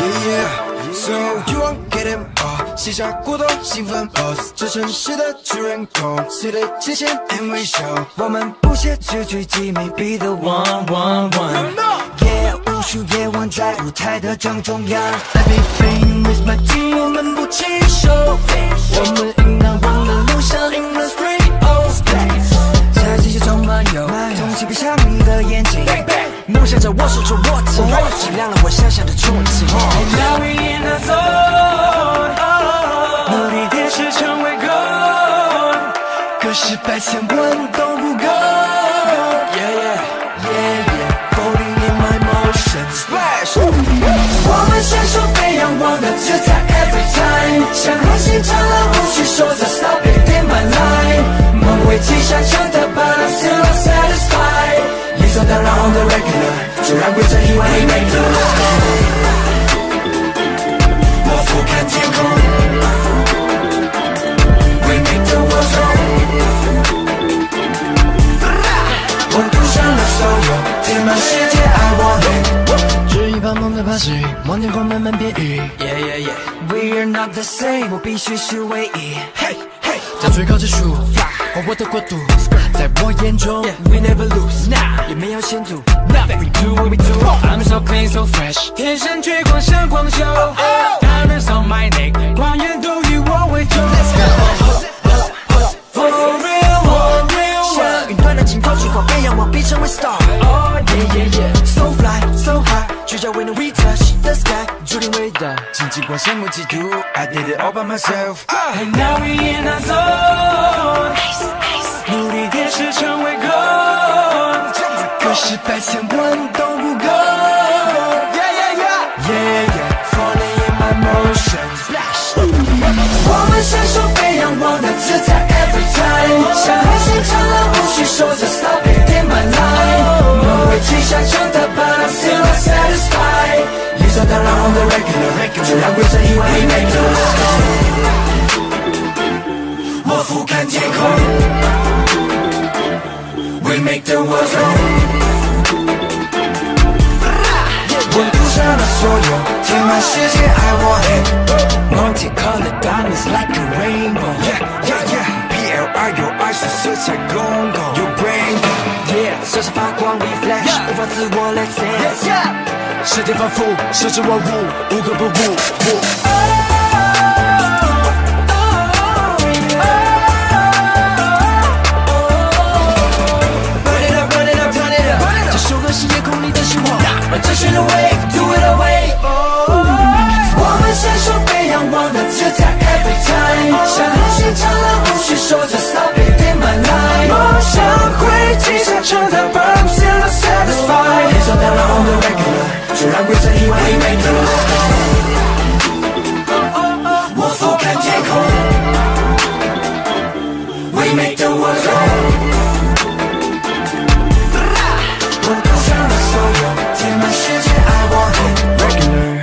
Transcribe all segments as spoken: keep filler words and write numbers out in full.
Yeah, so you won't get him all 写下过多兴奋 pose 这城市的主人公随队前线 and we show 我们不屑句句机密 be the one one one Yeah 无数夜晚在舞台的正中央 Let me bring with my team 我们不弃手我们应当往的路上 in the street oh splash 在这些中漫游同期闭上你的眼睛梦想着我手中握紧照亮了我想象的憧憬 And now we in the zone 努力点是成为 goal 可是百千万都不够 Yeah yeah yeah yeah Floating in my motion Splash 我们闪烁被阳光的姿态 Every time 像恒星灿烂无需说着 Stop it 点满 line 梦为骑上乘的 But I'm still not satisfied 理所当然 on the regular 就让规则以外 We make the world 我俯瞰天空 We make the world roll 我赌上了所有填满世界 I want it 只一把梦的把戏望天空慢慢变异 Yeah yeah yeah We are not the same 我必须是唯一 Hey hey 在最高之处 Fly 划我的国度 在我眼中 yeah, We never lose Nah 也没有险阻 Nothing We do what we do I'm so clean so fresh 天生聚光像光秀 Diamonds on my neck 光源都与我为重 Let's go For real For real 像云端的尽头去狂被仰望必成为 star Oh yeah yeah yeah So fly so high 聚焦 when we touch the sky 注定伟大经济光羡慕嫉妒 I did it all by myself And now we in our zone 努力点是成为 goal 可是百千万都不够 Yeah yeah yeah Yeah yeah Falling in my motion Splash 我们闪烁被阳光的姿态 Every time 像恒星灿烂无需说着 Stop it 点满 line 梦为骑上乘的 But I'm still not satisfied 理所当然 on the regular 就让规则以外 We make the world 我俯瞰天空We make the world roll 我赌上了所有填满世界 I want it Multicolored diamonds like a rainbow Yeah yeah yeah P L I 有爱是色彩公共 Your brain Yeah 闪闪发光 we flash 无法自我 let's dance 时间反复设置万物无可不入是夜空里的希望让这些的 wave do it away 我们闪烁被阳光的姿态 every time 像恒星灿烂无需说着 stop it 点满 line 梦想会骑上乘它 but I'm still not satisfied 理所当然 on the regular 就让规则以外 We make the world 我俯瞰天空 We make the world roll我赌上了所有填满世界 I want it regular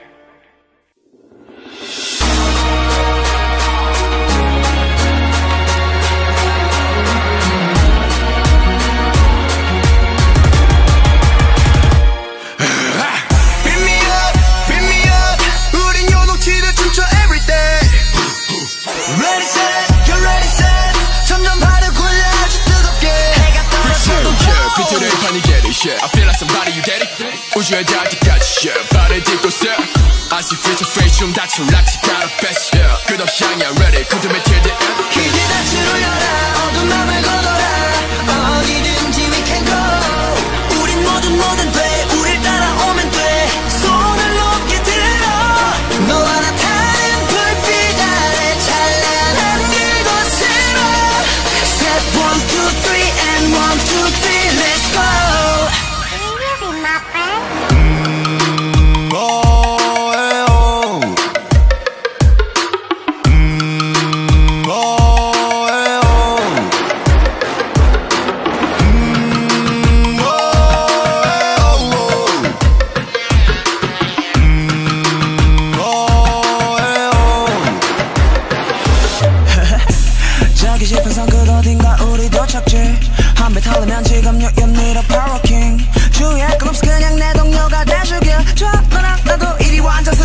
无需要掉底开始 Body deep go step I see future face 좀 다쳐 락시 바로 best 끝없 향해 ready 컨트롤 till the end 길게 닫히로 열어 어두운 맘을 걷어라 어디든지 we can go 우린 뭐든 뭐든 돼 우릴 따라오면 돼 손을 높게 들어 너와 나 타는 불빛 아래 찬란한 그곳으로 Step one two three and one two three let's go 한배 타려면 지금 you, you need a power king 주위에 끝없이 그냥 내 동료가 돼주길 저 너랑 나도 이리 완전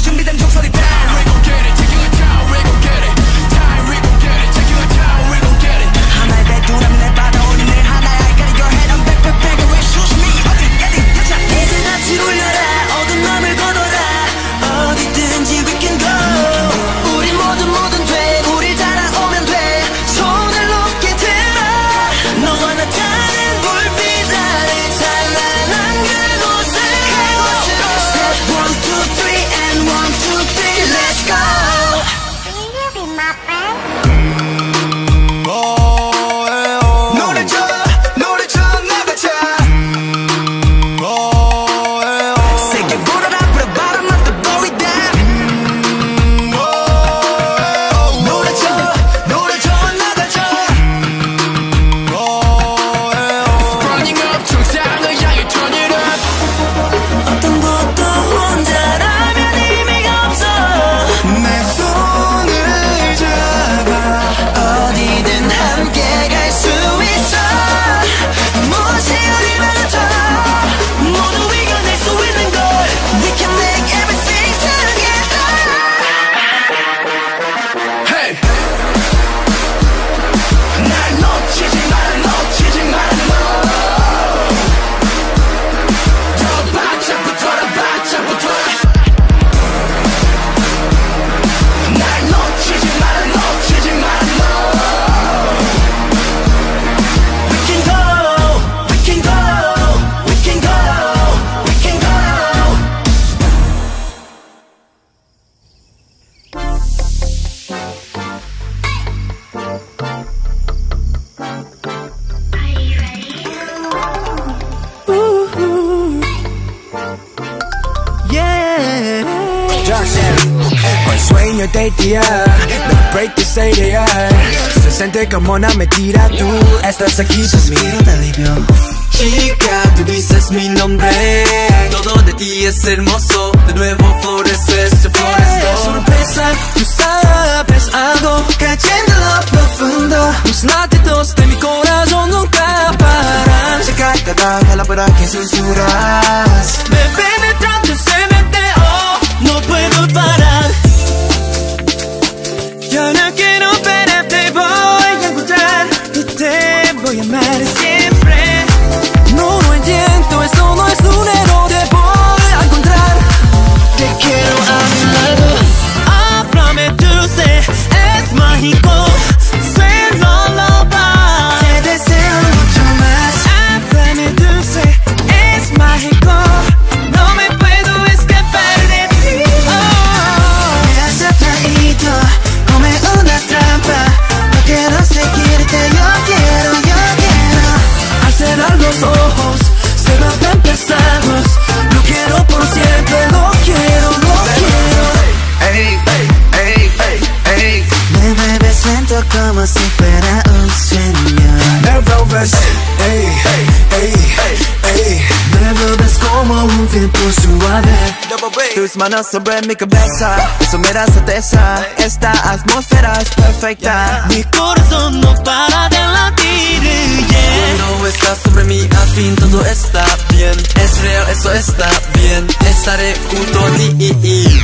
el date, no break the say se siente como una mentira, tú estás aquí por mí. Suspiro de alivio. Chica, tú dices mi nombre, todo de ti es hermoso, de nuevo floreces, yo florezco. Sorpresa, tú sabes algo, cayendo en lo profundo. Los latidos de mi corazón nunca paran. Se cae cada palabra que susurras. Me penetrando y se mete, oh, no puedo parar. Yo no quiero parar, te voy a encontrar y te voy a amar siempre. No lo entiendo, esto no es un error, te voy a encontrar. Te quiero a mi lado. Háblame dulce, es mágico. Suelo lo va. Te deseo mucho más. Háblame dulce, es mágico. No me puedo escapar de ti. Oh. Me has atraído como una trampa. No quiero seguirte, yo quiero, yo quiero. Al cerrar los ojos se vuelven pesados. Lo quiero por siempre, lo quiero, lo quiero. Ey, ey, ey, ey. Me mueves lento como si fuera un sueño. Me vuelves, ey, ey, ey. Me mueves como un viento suave. Tus manos sobre mi cabeza, eso me da certeza. Esta atmósfera es perfecta. Mi corazón no para de latir, yeah. Cuando estás sobre mí, al fin todo está bien. Es real, eso está bien. Estaré junto a ti.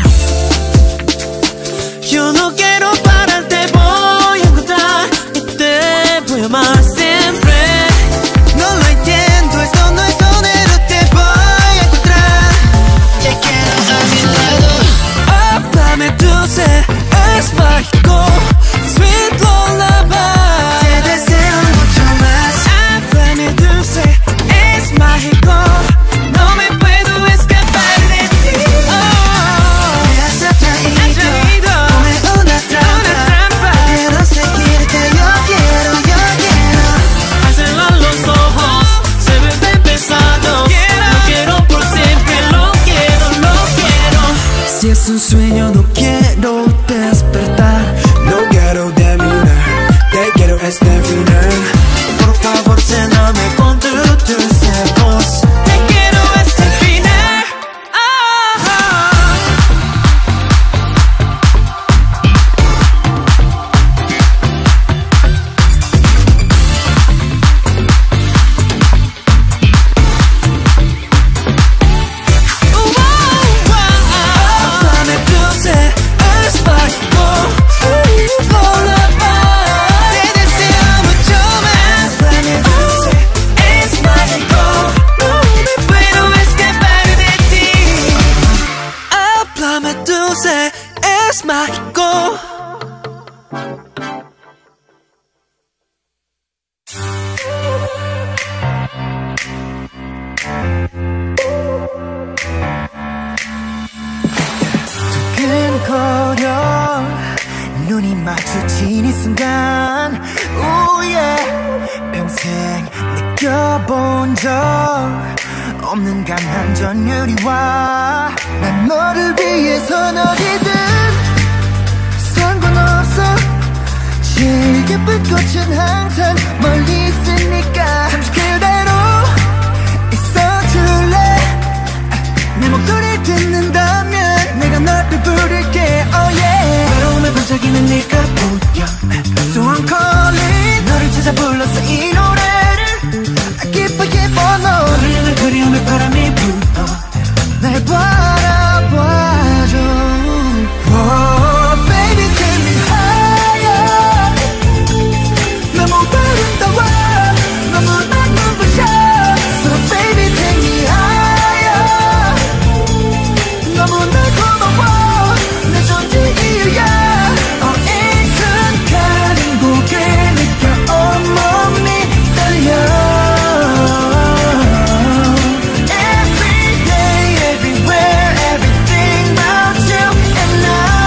Yo no quiero parar, te voy a encontrar y te voy a amar siempre. No lo entiendo, esto no es sonero, te voy a encontrar. Te quiero a mi lado. Háblame dulce, es mágico. Sweet lullaby. Te deseo mucho más. Háblame dulce, es mágico. No me puedo escapar de ti. Oh, me has atraído como una trampa. Quiero seguirte, yo quiero, yo quiero. Al cerrar los ojos se vuelven pesados. Lo quiero por siempre, lo quiero, lo quiero. Si es un sueño no quiero despertar. No quiero terminar, te quiero hasta el final. Por favor, lléname con tu dulce voz. Te quiero hasta el final. Ah, ah. Uh, uh, uh. Háblame dulce, es mágico. Sweet lullaby. Te deseo mucho más. Háblame dulce, es mágico. No me puedo escapar de ti. Háblame dulce, es mágico. 두근거려 눈이 마주친 이 순간 oh yeah. 평생 느껴본 적 없는 강한 전율이와 난 너를 위해선 어디든 상관없어. 제일 예쁜 꽃은 항상 멀리 있으니까 잠시 그대로 있어줄래. 내 목소리 듣는다면 내가 너를 부를게 oh yeah. 외로움에 반짝이는 네가 보여. So I'm calling. 너를 찾아 불렀어 이 노래를. 기뻐 기뻐 너를 향한 그리움의 바람이 불어. 날 바라봐줘. Oh baby take me higher. 너무 아름다워 너무 난 눈부셔. So baby take me higher. 너무 날 고마워 내 존재 이유야. Oh 이 순간 행복을 느껴 온몸이 떨려. Every day everywhere everything about you and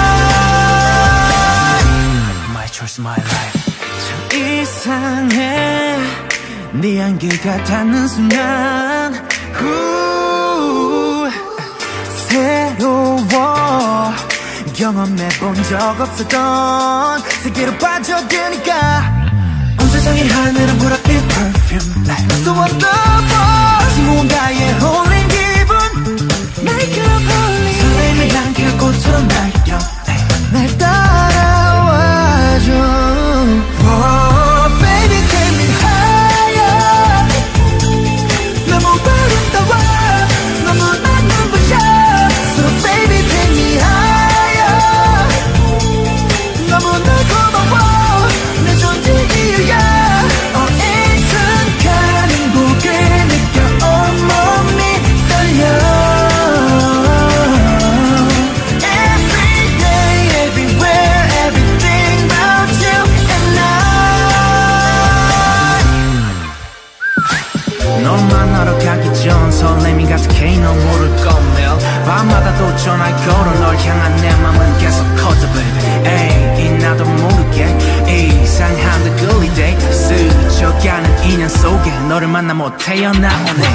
I. My choice, my life. 참 이상해 네 안개가 닿는 순간 후, 새로워 경험해본 적 없었던 세계로 빠져드니까 온 세상의 하늘은 불어빛 perfume like so wonderful 무언가에 홀린 기분 Make you holy 설렘의 향기가 꽃처럼 날려 날 따라와줘 Oh baby take me higher 너무 아름다워 너무 난 눈부셔 So baby take me higher 너무 날 고마워 내 존재 이유야 Oh 이 순간 행복을 느껴 온몸이 떨려 Every day, everywhere, everything about you and I 널 만나러 가기 전 설렘이 가득해 넌 모를 거며 밤마다 또 전화를 걸어 널 향한 내 맘은 계속 커져 baby 에이 나도 모르게 이상한 듯 끌리대 스쳐가는 인연 속에 너를 만나 못 태어나오네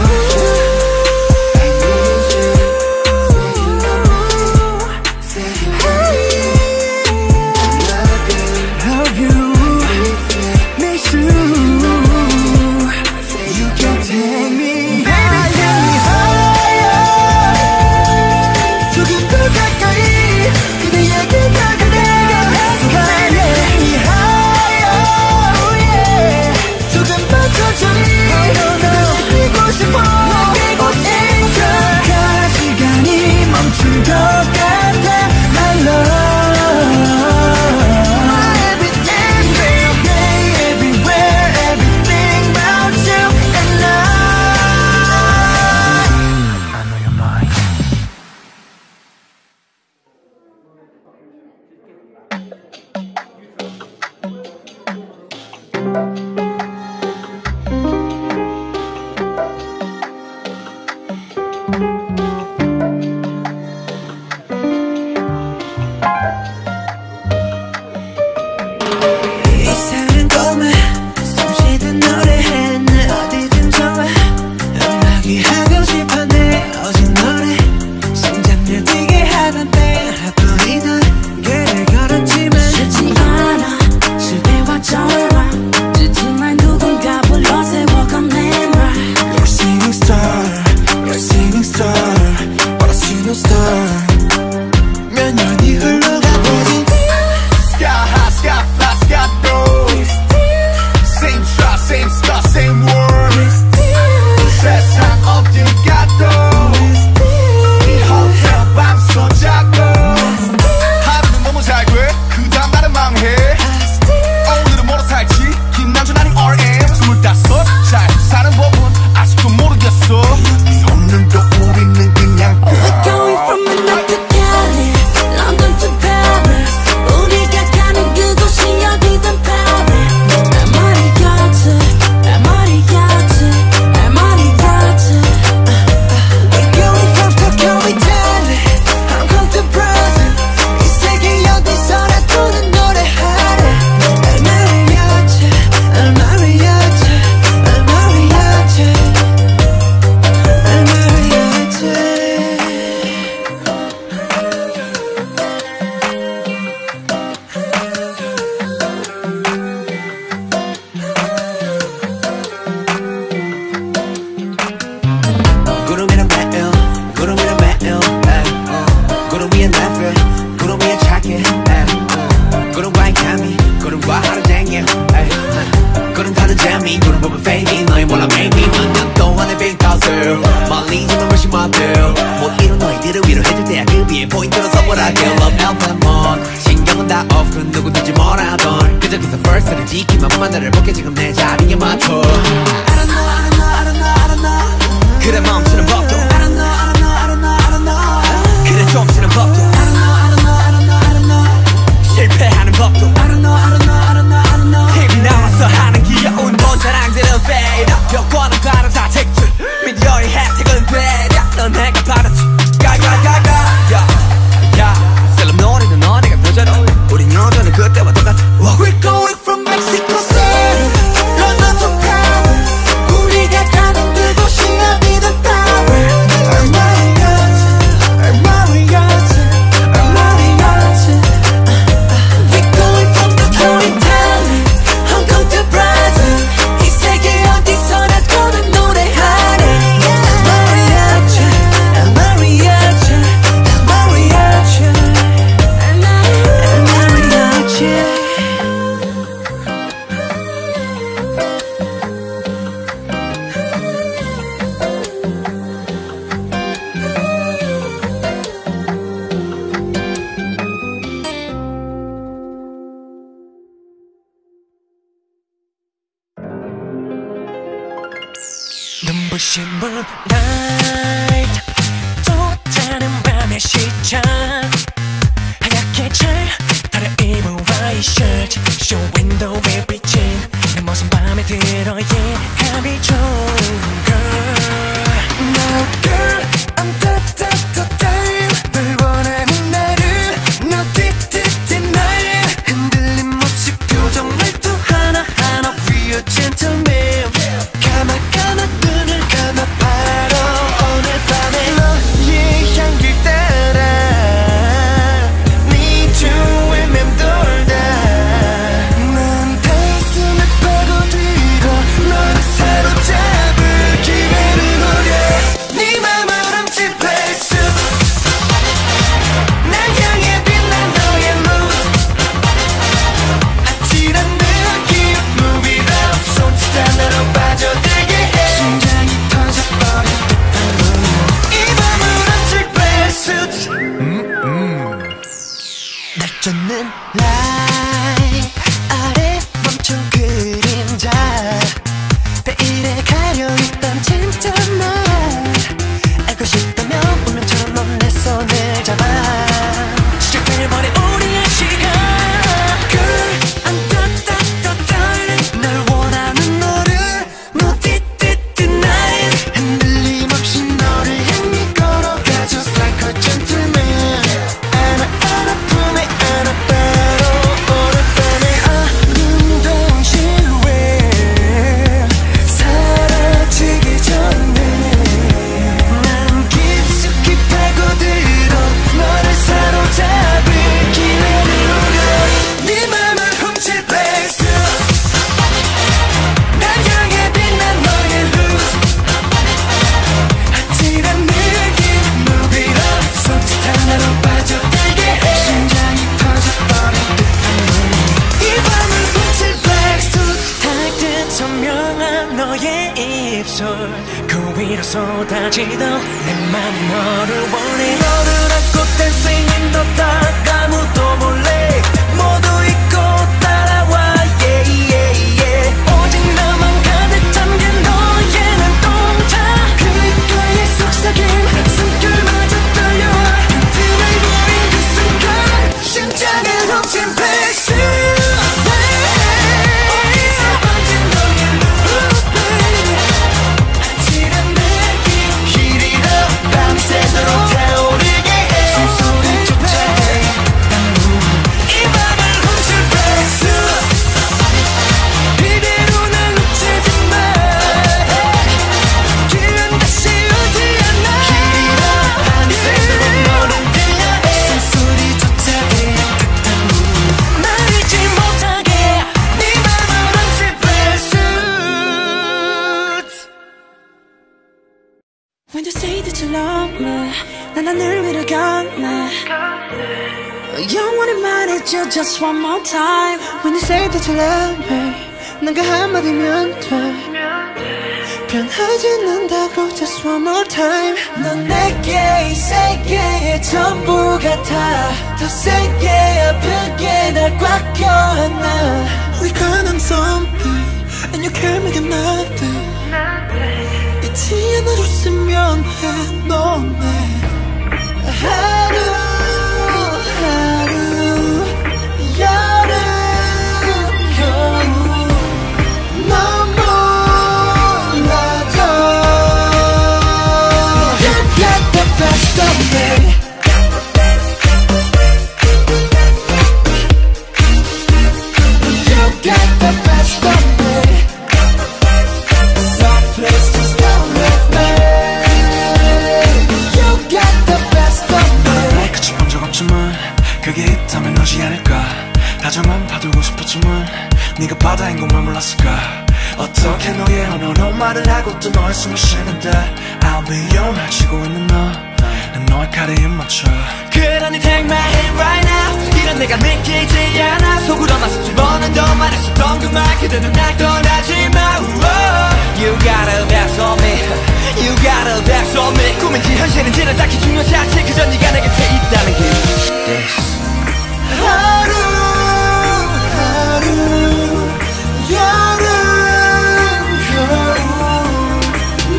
We're going from Mexico City, London to Paris. 눈부신 moonlight 또 다른 밤의 시작 하얗게 잘 달아 입은 white shirt show window에 비친 내 모습 맘에 들어 yeah 감이 좋은 girl No girl I'm that that that that 널 원하는 나를 너 띠띠띠 나의 흔들림 없이 표정 말투 하나하나 We a gentleman 감아 감아 눈을 감아 바로 오늘 밤에 너의 향기를 따라 네 주위를 맴돌다 난 가슴을 파고들고 너를 사로잡을 기회를 노려 네 맘을 훔칠 place 날 향해 빛난 너의 mood 아찔한 느낌 Move it up 손짓한 나로 빠져들게 해 심장이 터져버릴 듯한 이 밤을 훔칠 place 날 쫓는 light 아래 멈춘 그림자 베일에 가려있던 진짜 날 알고 싶다면 운명처럼 넌 내 손을 잡아 시작해버린 우리의 시간 Girl I'm that that that darling 날 원하는 너를 너 띠띠띠 나의 흔들림 없이 너를 향해 걸어가 Just like a gentleman 안아 안아 품에 안아 바로 오늘 밤에 아름다운 실외 사라지기 전에 난 깊숙이 파고들어 너를 사로잡을 기회를 노려 네 맘을 훔칠 place 날 향해 빛난 너의 lose 아찔한 느낌 Move it up 손짓한 나로 빠져들게 해 심장이 터져버릴 듯한 이 밤을 훔칠 black suit 달듯 선명한 너의 입술 그 위로 쏟아지던 내 맘이 너를 원해 너를 안고 dancing in the dark 아무도 몰래 모두 잊고 따라와 yeah yeah yeah 오직 나만 가득 담긴 너의 눈동자 귓가에 속삭임 숨결마저 떨려와 틈을 보인 그 순간 심장을 훔친 place 어디서 번진 너의 love baby 아찔한 느낌 Heat it up 밤새도록 타오르게 해 숨소리조차 이 밤을 훔칠 place 이대로 날 놓치지 마 기회는 다시 오지 않아 Heat it up 밤새도록 너를 들려 해 숨소리조차 깨끗한 날 잊지 못하게 네 맘을 훔칠 place When you say that you love me 난 하늘 위를 건네 영원히 말해줘 just one more time When you say that you love me 난 그 한마디면 돼 변하지 않는다고 just one more time 넌 내게 이 세계의 전부 같아 더 세게 아프게 날 꽉 껴안아 We got on something and you can't make it nothing 잊지 않아줬으면 해 너네 하루 하루 여름 겨울 넌 몰라도 You got the best of me You got the best of me Some place to start with me You got the best of me 끝이 본 적 없지만 그게 있다면 오지 않을까 다정한 봐두고 싶었지만 네가 바다인 것만 몰랐을까 어떻게 너의 언어로 말을 하고 또 너의 숨을 쉬는데 I'll be your 말 치고 있는 너 난 너의 칼에 입 맞춰 그러니 take my hand right now 이런 내가 믿기지 않아 속으로만 수집어낸 더 말했었던 그 말 그대는 날 떠나지 마 Whoa. You got a best on me You got a best on me 꿈인지 현실인지는 딱히 중요하지 않지 그저 네가 내 곁에 있다는 게 yes. 하루 하루 여름 겨울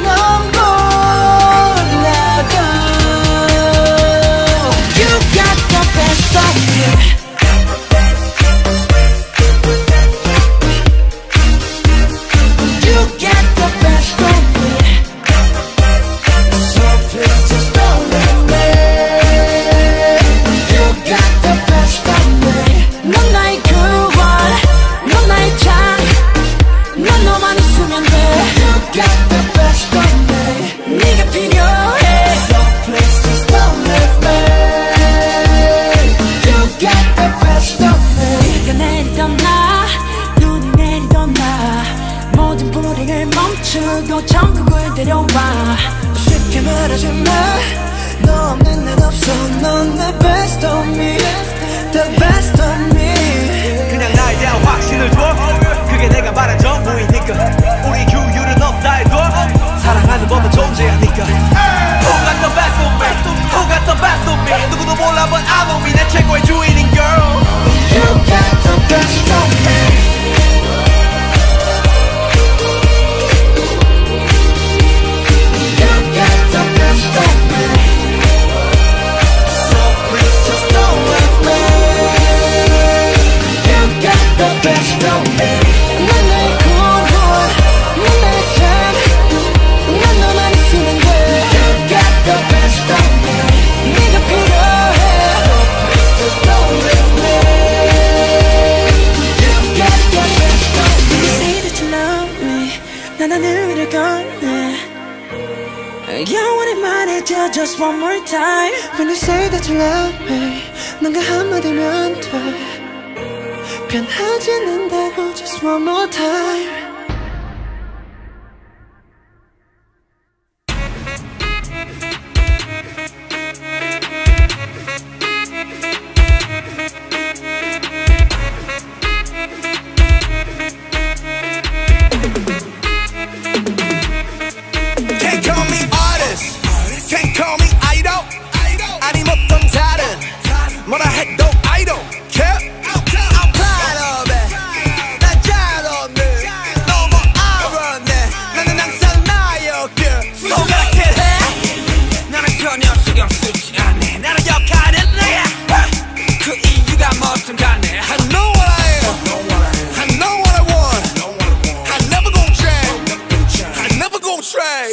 누굴 데려와 쉽게 말하지 마 너 없는 난 없어 넌 내 best of me The best of me 그냥 나에 대한 확신을 줘 그게 내가 말한 전부이니까 우리 규율은 없다 해도 사랑하는 법은 존재하니까 Who got the best of me? Who got the best of me? 누구도 몰라 but I know me 내 최고의 주인인 girl You got the best of me You got the best of me So please just don't leave me You got the best of me 난 나의 good boy 난 나의 champ 난 너만 있으면 돼 You got the best of me 네가 필요해 So please just don't leave me You got the best of me You say that you love me 난 하늘을 건네 영원히 말해줘 just one more time When you say that you love me 난 그 한마디면 돼 변하지 않는다고 just one more time Can't call me artist Can't call me idol 아니 못한 다른 뭐라 해도 I don't care I'm proud of it 난 잘 없네 너무 알았네 나는 항상 나였길 소각해 나는 전혀 신경 쓰지 않네 나는 역할은 내야 그 이유가 뭐든 간에 I know what I am I know what I want I never gon' change I never gon' trade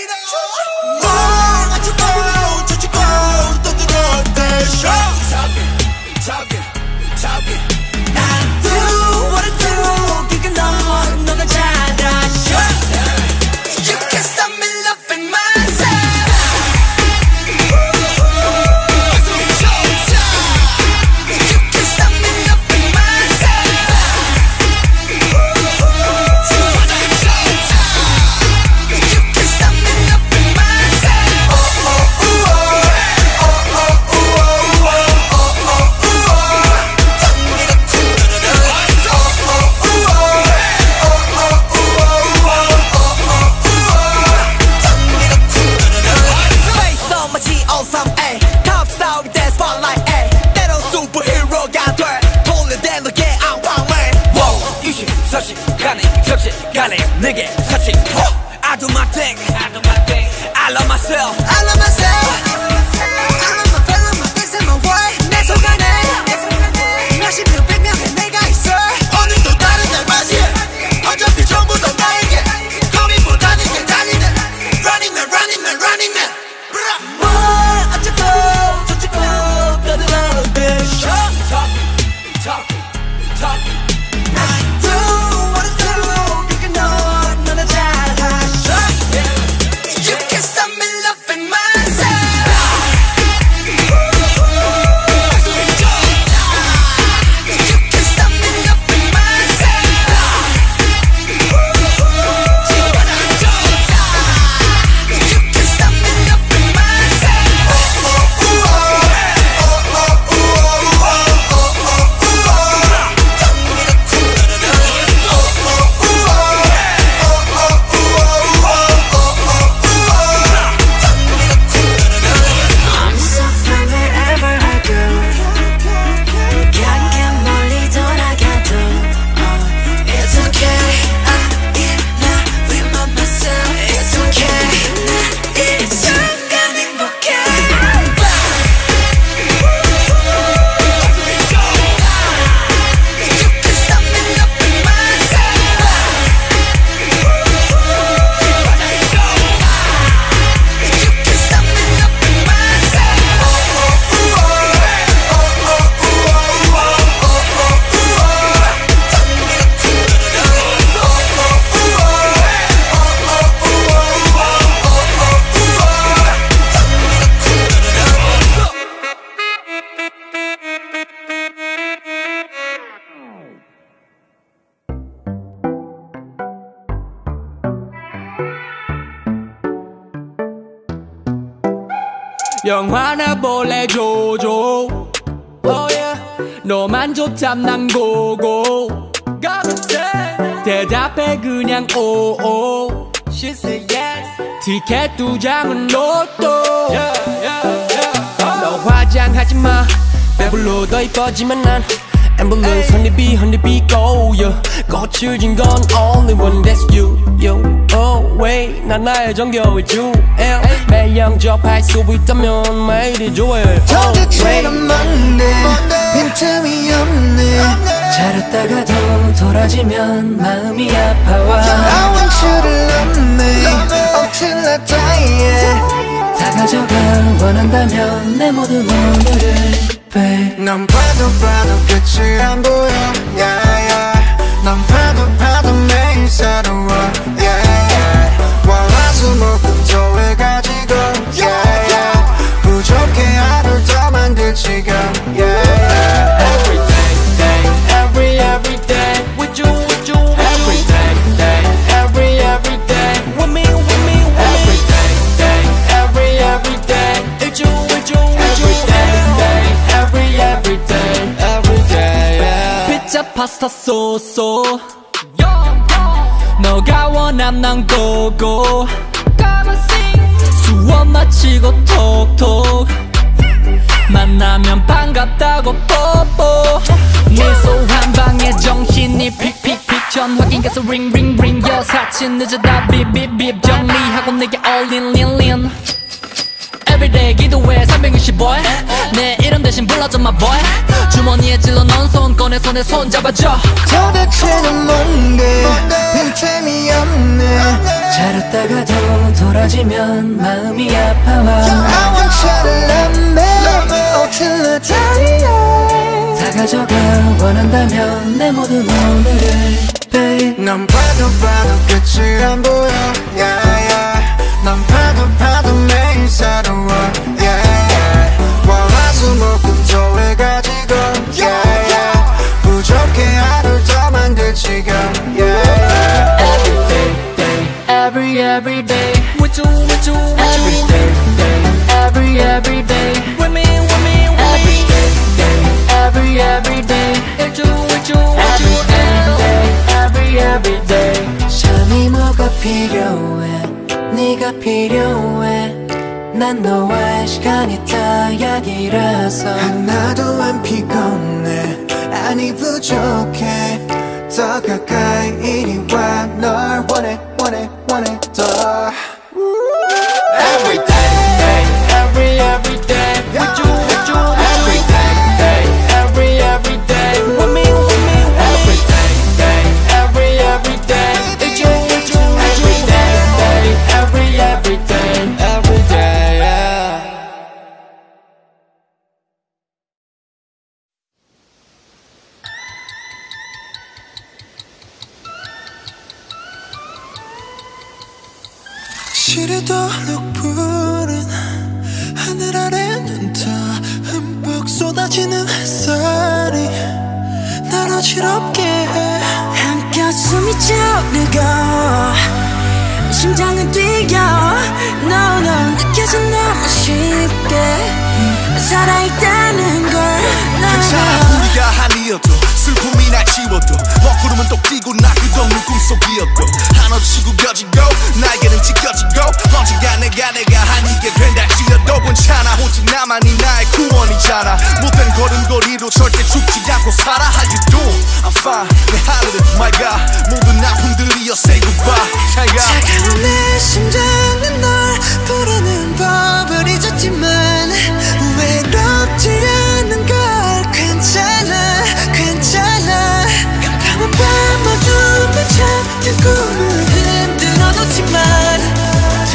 내게 사치 I do my thing I do my thing I love myself I love myself I love my fellow my things and my way 내 손 안에 몇십 명 백 명의 내가 있어 오늘도 다른 날 맞이해 어차피 전부 다 나에게 고민보다는 게 달리네 Running man running man running man 뭘 어쩌고 저쩌고 떠들어도 돼 Talking talking talking You can't stop me loving 영화나 볼래 조조 oh yeah. 너만 좋담 난 고고 대답해 그냥 오오 She said yes 티켓 두 장은 로또 yeah, yeah, yeah. Oh. 너 화장하지마 배불러 더 이뻐지만 난 엠블러스 honeybee honeybee go yeah. 꽃을 진 건 only one that's you you oh wait 난 나의 정겨울 주엘 매형 접할 수 있다면 매일이 좋아해 도대체는 뭔데 빈틈이 없네 잘했다가도 돌아지면 마음이 아파와 I want you를 love until I die 다 가져가 원한다면 내 모든 오늘을 babe 넌 봐도 봐도 끝이 안 보여 yeah, yeah. 넌 봐도 봐도 매일 새로워 yeah, yeah. 월화수목금토를 가지고 yeah, yeah. 부족해 하루를 더 만들 지금 yeah, yeah. Every day, day, every every day with you, with you, with every you. Day, day, every every day with me, with me, with every me. Day, day, every every day with you, with you, with every you. Day, day, every every day, every day. Yeah. 피자, 파스타, 소소. 너가 원함 난 고고. 수업 마치고 톡톡. 만나면 반갑다고 뽀뽀 미소 한 방에 정신이 픽픽픽 전화긴 계속 링링링 여사친 늦어다 빕빕빕 정리하고 내게 all in in in Everyday 기도해 삼백육십오 일 내 이름 대신 불러줘 my boy 주머니에 찔러 넣은 손 꺼내서 내 손 잡아줘 도대체는 뭔데 빈틈이 없네 잘했다가도 돌아지면 마음이 아파와 I want you to love me until I die 다 가져가 원한다면 내 모든 오늘을 babe 넌 봐도 봐도 끝이 안 보여 yeah, yeah. 넌 봐도 봐도 매일 새로워 yeah, yeah. 월화수목금토를 가지고 yeah, yeah. 부족해 하루를 더 만들 지금 yeah, yeah. Every day, day, every every day with you, with you, with every you. Day, day, every every day with me, with me, with every me. Day, day, every every day with you, with you, with you. Every day, every every day. 잠이 뭐가 필요해 네가 필요해 난 너와의 시간이 딱약이라서 하나도 안 피곤해 아니 부족해 더 가까이 이리 와 널 원해 원해 원해 더 Every day, day, every every day with you, with you, every day, day, every every day with me, with me, with every day, day, every every day with you, with you, every day, day, every every day, every day, yeah. 시리도록 푸른 하늘 아래는 더 흠뻑 쏟아지는 햇살이 날 어지럽게 해 한껏 숨이 차오르고 심장은 뛰어 No no 느껴져 너무 쉽게 살아있다는 걸 괜찮아 우리가 아니어도 슬픔이 날 지워도 먹구름은 또 끼고 나 끝없는 꿈속이었고 한없이 구겨지고 날개는 찢겨지고 언젠가 내가 내가 아니게 된다 지어도 괜찮아 오직 나만이 나의 구원이잖아 못된 걸음걸이로 절대 죽지 않고 살아 How you doing? I'm fine 내 하늘은 my God 모든 아픔들이여 say goodbye 차가운 내 심장은 널 부르는 법을 잊었지만 외롭지 않는 걸 괜찮아 괜찮아 가까운 밤 어둠에 잠든 꿈을 흔들어 놓지만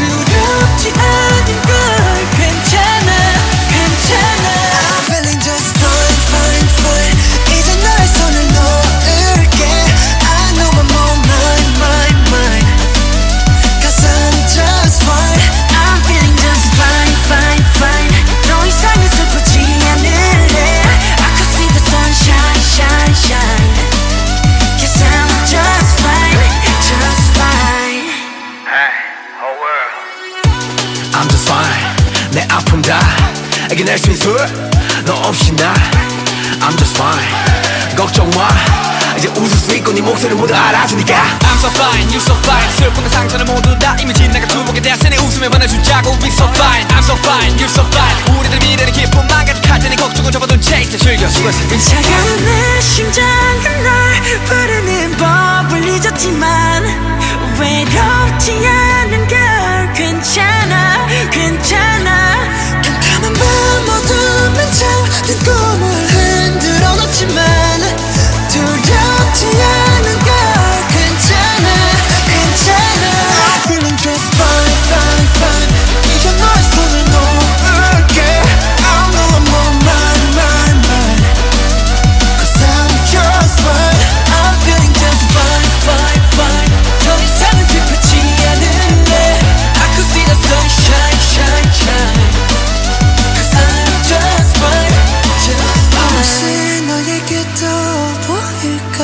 내 아픔 다 이겨낼 수 있어 너 없이 나 I'm just fine 걱정 마 이제 웃을 수 있고 네 목소리 모두 알아주니까 I'm so fine, you so fine 슬픔과 상처를 모두 다 이미 지나가 두목에 대하세 내 웃음에 반해주자고 We so fine, I'm so fine, you so fine 우리들 미래는 기쁨만 가득할 테니 걱정은 접어둔 채 이제 즐겨 수고했어 차가운 내 심장은 널 부르는 법을 잊었지만 외롭지 않은 걸 괜찮아 괜찮아 캄캄한 밤 어둠에 잠든 꿈을 흔들어 놓지만 두렵지 않은 걸 괜찮아 괜찮아 I'm feeling just fine fine fine 이제 너의 손을 놓을게 I know I'm on mine mine mine Cause I'm just fine I'm feeling just fine fine fine 더 이상은 슬프지 않을래 I could see the sunshine shine shine Cause I'm just fine just fine 혹시 너에게 또 보일까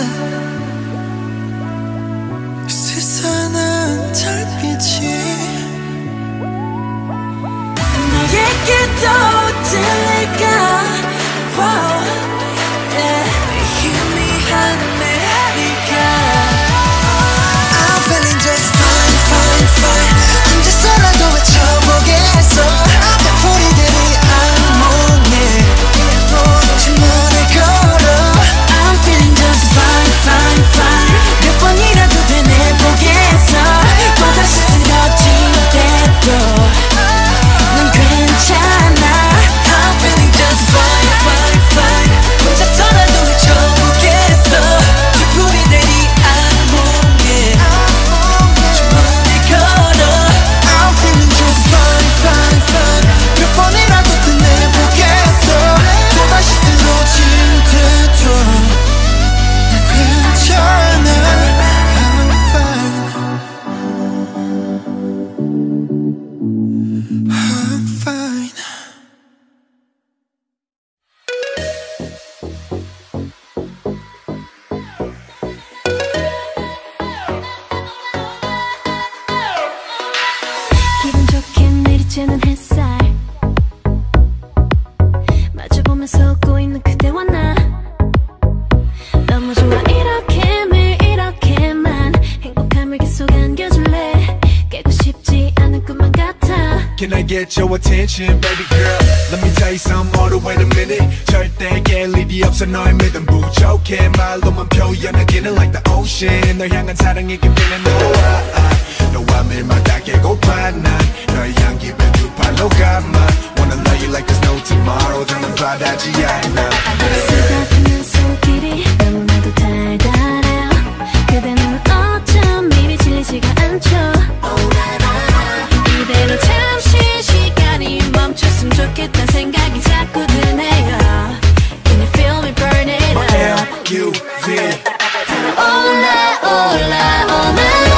스산한 달빛이 너에게 또 들릴까 wow, yeah. 희미한 내리가 I'm feeling just fine fine fine 혼자서라도 외쳐보겠어 소리들이 악몽에 주문을 걸어 I'm feeling just fine fine fine 몇 번이라도 되뇌보겠어 또다시 쓰러질 때도 넌 괜찮아 I'm feeling just fine fine fine 혼자서라도 외쳐보겠어 뒷불이 내리 악몽에 주문을 걸어 I'm feeling just fine fine fine 몇 번이라도 되뇌보겠어 또다시 쓰러질 때도 난 괜찮아 I'm fine I'm fine 기분 좋게 내리쬐는 햇살 마주보면서 웃고 있는 그대와 나 너무 좋아 이렇게 매일 이렇게만 행복함을 계속 안겨줄래 깨고 싶지 않은 꿈만 같아 Can I get your attention, baby girl? Let me tell you something, hold on, wait a minute. 절대 깰 일이 없어, 너의 믿음 부족해. 말로만 표현하기는 like the ocean. 널 향한 사랑이 깊이는 너와 너와 매일마다 깨고파 난 너의 향기에 두 팔로 감아 Wanna love you like there's no tomorrow. 더는 바라지 않아. 쓰다듬는 손길이 너무나도 달달해요 그대는 어쩜 이리 질리지가 않죠 이대로 잠시 시간이 멈췄으면 좋겠단 생각이 자꾸 드네요 Can you feel me burning up L U V 올라 올라 올라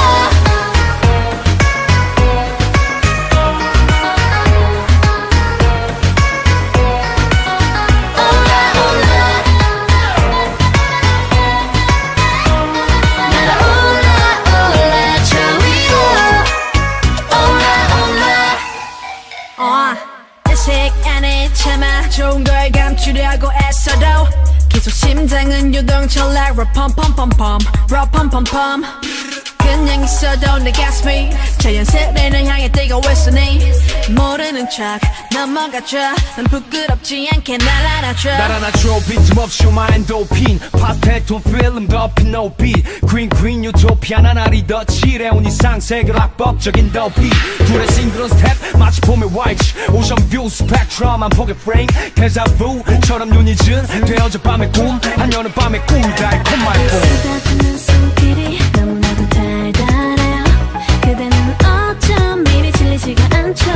좋은 걸 감추려고 애써도 계속 심장은 유동 철락 럼펌펌펌펌 럼펌펌펌 그냥 있어도 내 가슴이 자연스레 널 향해 뜨거워 있으니 모르는 척 넘어가줘 난 부끄럽지 않게 날 안아줘 날 안아줘 빈틈없이 오만 엔도핀 파스텔 톤 필름 덮인 노빛 Green Green 유토피아 난 알이 더 칠해온 이상 세계로 악법적인 더비 둘의 싱그러운 스텝 마치 봄의 화이트 오션 뷰 스펙트럼 한 폭의 프레임 데자부처럼 눈이 진 되어져 밤의 꿈 한여름 밤의 꿈 달콤한 꿈 쓰다듬는 손길이 너무나도 달달해요 그대는 어쩜 이리 질리지가 않죠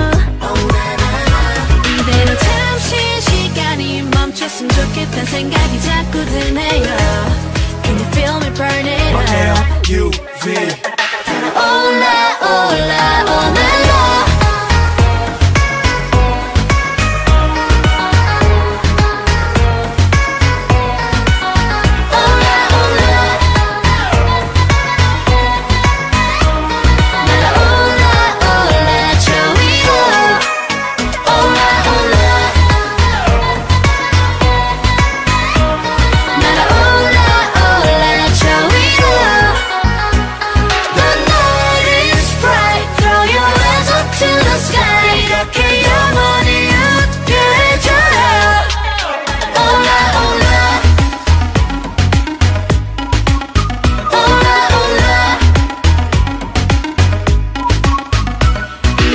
이대로 잠시 시간이 멈췄으면 좋겠단 생각이 자꾸 드네요 Can you feel me burning up L U V 올라 올라 올라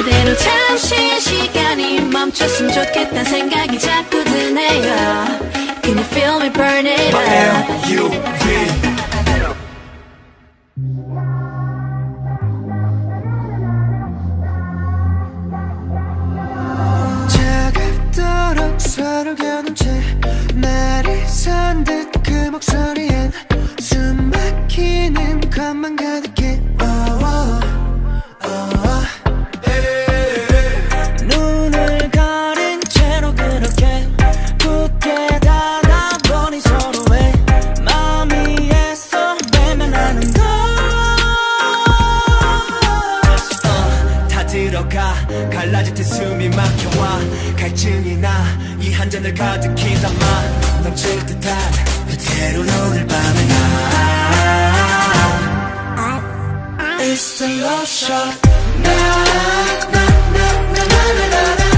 그대로 잠시 시간이 멈췄으면 좋겠단 생각이 자꾸 드네요. Can you feel me burn it up? U V 차갑도록 서로 겨눈 채 날이 선 듯 그 목소리엔 숨 막히는 것만 가득해. oh, oh, oh. 눈을 가린 채로 그렇게 굳게 닫아버린 서로의 마음이 애써 외면하는 것. uh, 다 들어가 갈라질 때 숨이 막혀와 갈증이 나 이 한 잔을 가득히 담아 넘칠 듯한 그대로 오늘 밤에 나 It's the love shot 나 나 나 나 나 나 나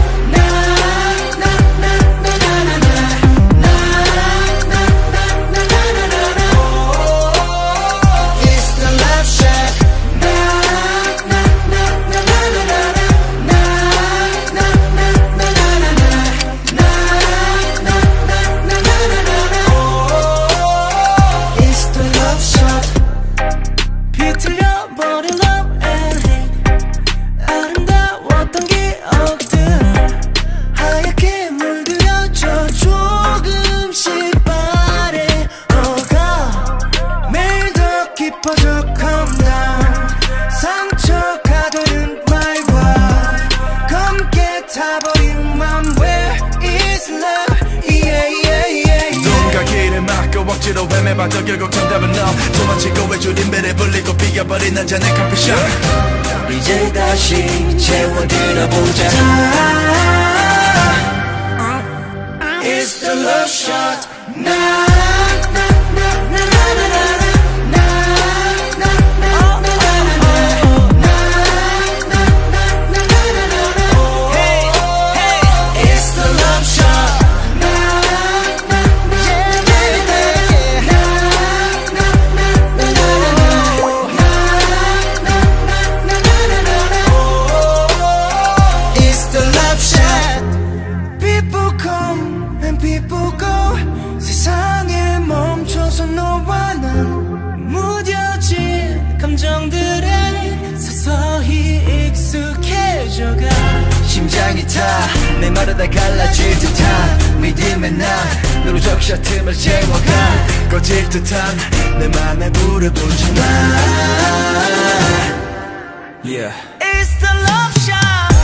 억지로 헤매봐도 결국 정답은 너 도망치고 외줄인 배를 불리고 비겨버린 한 잔의 커피숍 이제 다시 채워들어보자 It's the love shot 나 세상에 멈춰서 너와 난 무뎌진 감정들에 서서히 익숙해져가 심장이 타 내 마르다 갈라질 듯한 믿음에 난 너로 적셔 틈을 채워가 꺼질 듯한 내 맘에 불을 붙여놔 Yeah It's the love shot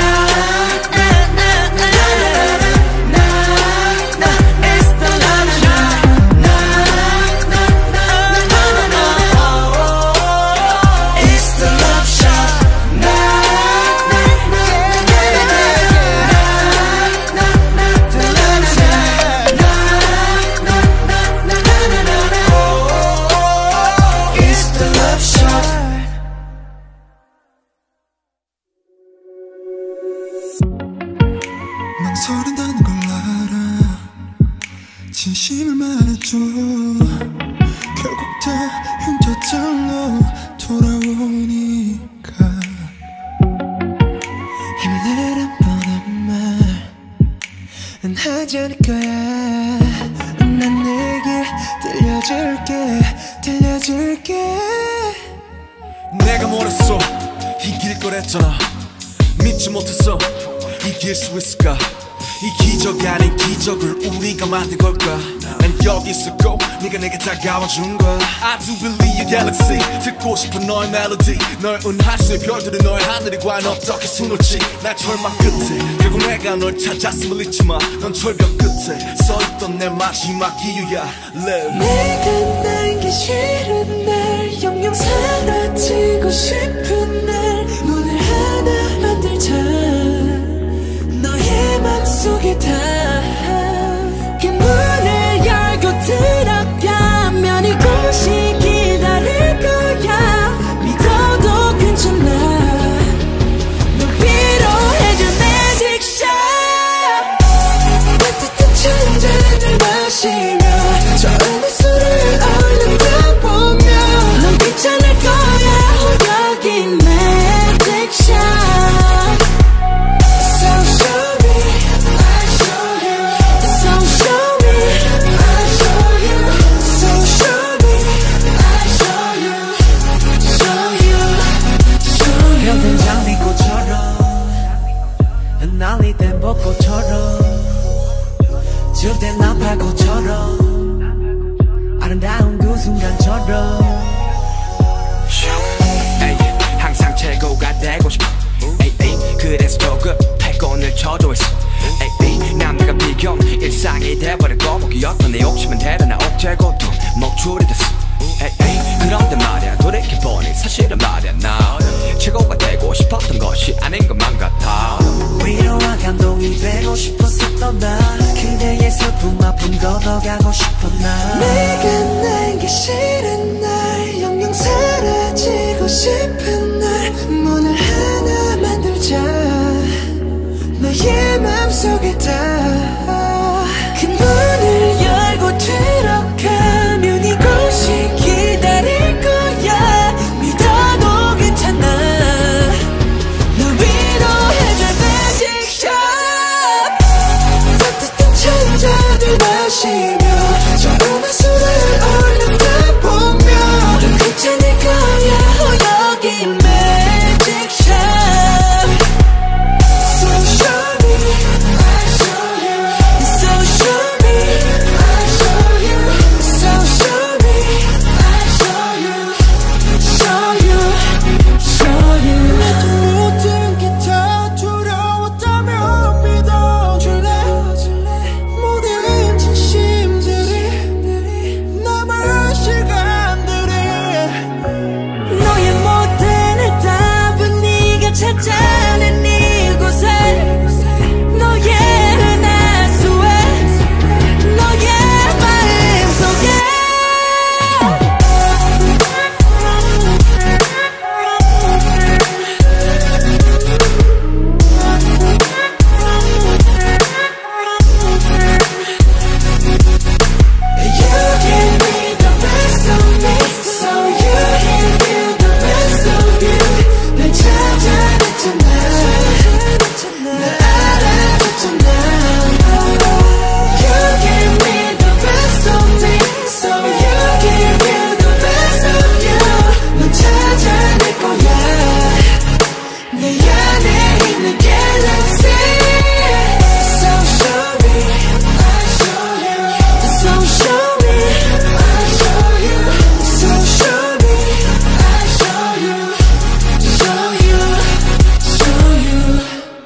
망설인다는 걸 알아 진심을 말해줘 결국 다 흉터들로 돌아오니까 힘을 내란 뻔한 말은 하지 않을 거야 난 내게 들려줄게 들려줄게 내가 뭐랬어 이길 거랬잖아 믿지 못했어 이길 수 있을까 이 기적 아닌 기적을 우리가 만든 걸까 난 여기 있었고 네가 내게 다가와준 거야 I do believe your galaxy 듣고 싶은 너의 멜로디 널 은하수의 별들은 너의 하늘이 과연 어떻게 수놓지 날 절망 끝에 결국 내가 널 찾았음을 잊지마 넌 절벽 끝에 서있던 내 마지막 이유야 Live 내가 남기 싫은 날 영영 사라지고 싶은 날 문을 하나 만들자 너의 맘속에 닿게 문을 열고 들어가면 이곳이 기다릴 거야 믿어도 괜찮아 널 위로해줄 magic shot 따뜻한 찬잔을 마시며 처음에 술을 얼른 보면 넌 괜찮을 거야 여기 magic shot 그래서 조급해 오늘 저조했어 에이 남들과 비교 일상이 돼버리고 목이었던 내 욕심은 대단한 억제 고통 목줄이 됐어 에이 그런데 말야 돌이켜보니 사실은 말야 나 최고가 되고 싶었던 것이 아닌 것만 같아 위로와 감동이 되고 싶었었던 나 그대의 슬픔 아픔 걷어가고 싶은 나 내가 날기 싫은 날 영영 사라지고 싶은 날 문을 하나 만들자 너의 맘속에 다 그 문을 열고 들어가면 이곳이 기다릴 거야 믿어도 괜찮아 널 위로해줄 magic shop 따뜻한 천자들 마시며 조그만 수다를 얼른 보며 넌 괜찮을 거야 oh, 여기 magic shop So show me I show you So show me I show you So show me I show you Show you Show you 나도 모든 게 다 두려웠다면 믿어줄래 모든 진심들이 남은 시간들이 너의 모든 답은 네가 찾아낸 이곳에 너의 나수에 너의 마음속에 You give me the best of me So you give me the best of you 날 찾아냈잖아 날 알아줬잖아 You give me the best of me So you give me the best of you 넌 찾아낼 거야 내 안에 있는 galaxy So show me I show you So show me I show you So show me I show you Show you Show you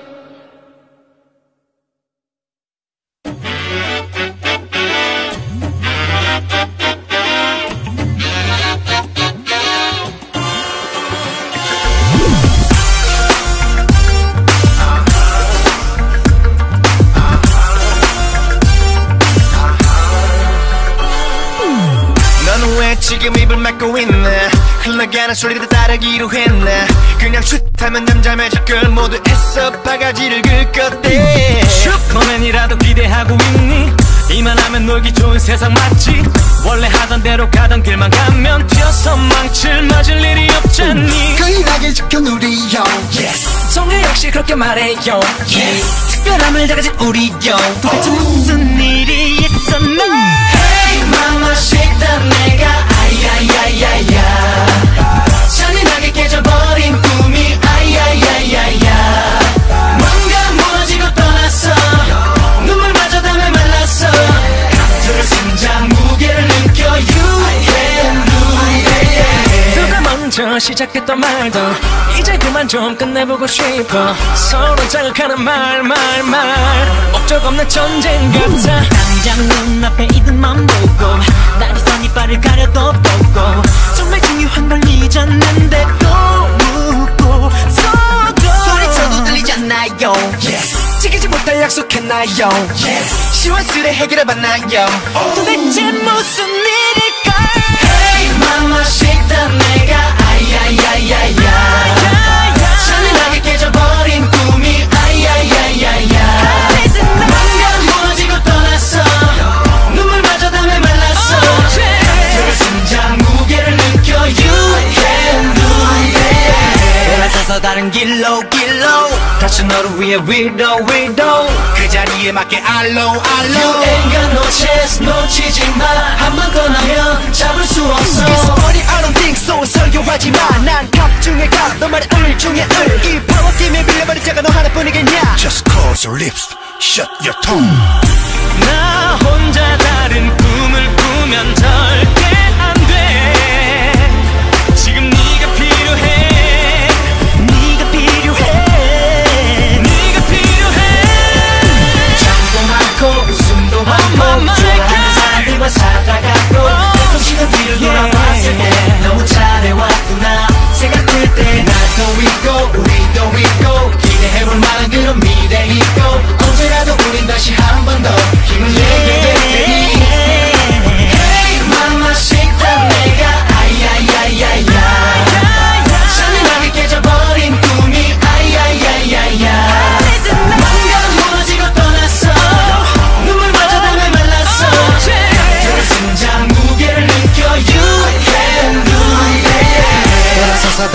너는 왜 지금 입을 막고 있나 흘러가는 소리를 따르기로 했나 그냥 슛하면 남자매질 걸 모두 애써 바가지를 긁었대 슈퍼맨이라도 기대하고 있니 이만하면 놀기 좋은 세상 맞지 원래 하던 대로 가던 길만 가면 튀어서 망칠 맞을 일이 없잖니 거인하게 지켜누리요 yes. 정말 역시 그렇게 말해요 yes. 특별함을 다 가진 우리요 도대체 무슨 일이 있었나 Hey mama shake that 내가 아야야야야 잔인하게 깨져버린 꿈이 아야야야야 뭔가 무너지고 떠났어 눈물마저 담에 말랐어 감정을 심장 무게를 느껴 You can do it 누가 먼저 시작했던 말도 이제 그만 좀 끝내보고 싶어 서로 자극하는 말 말 말 목적 없는 전쟁 같아 당장 눈앞에 이들만 보고 날이선 이빨을 가려도 보고 정말 중요한 걸 잊었는데 또 묻고 서도 소리쳐도 들리지 않나요 yes. 지키지 못할 약속했나요 yes. 시원스레 해결해 봤나요 도대체 무슨 일일까 Hey mama shake that 내가 아야야야야 잔인하게 깨져버린 꿈이 아야야야야 뭔가 무너지고 떠났어 눈물마저 담에 말랐어 감정을 심장 무게를 느껴 You can do it 돌아서서 다른 길로 길로 다시 너를 위해 위로 위로 그 자리에 맞게 알로 알로 You ain't got no chance 놓치지 마 한 번 떠나면 잡을 수 없어 It's funny I don't think so 설교하지 마난 각 중에 각 너 말의 을 중에 을이 파워팀에 빌려버린 자가 너 하나뿐이겠냐 Just close your lips shut your tongue 나 혼자 다른 꿈을 꾸면 절대 안돼 지금 네가 필요해 네가 필요해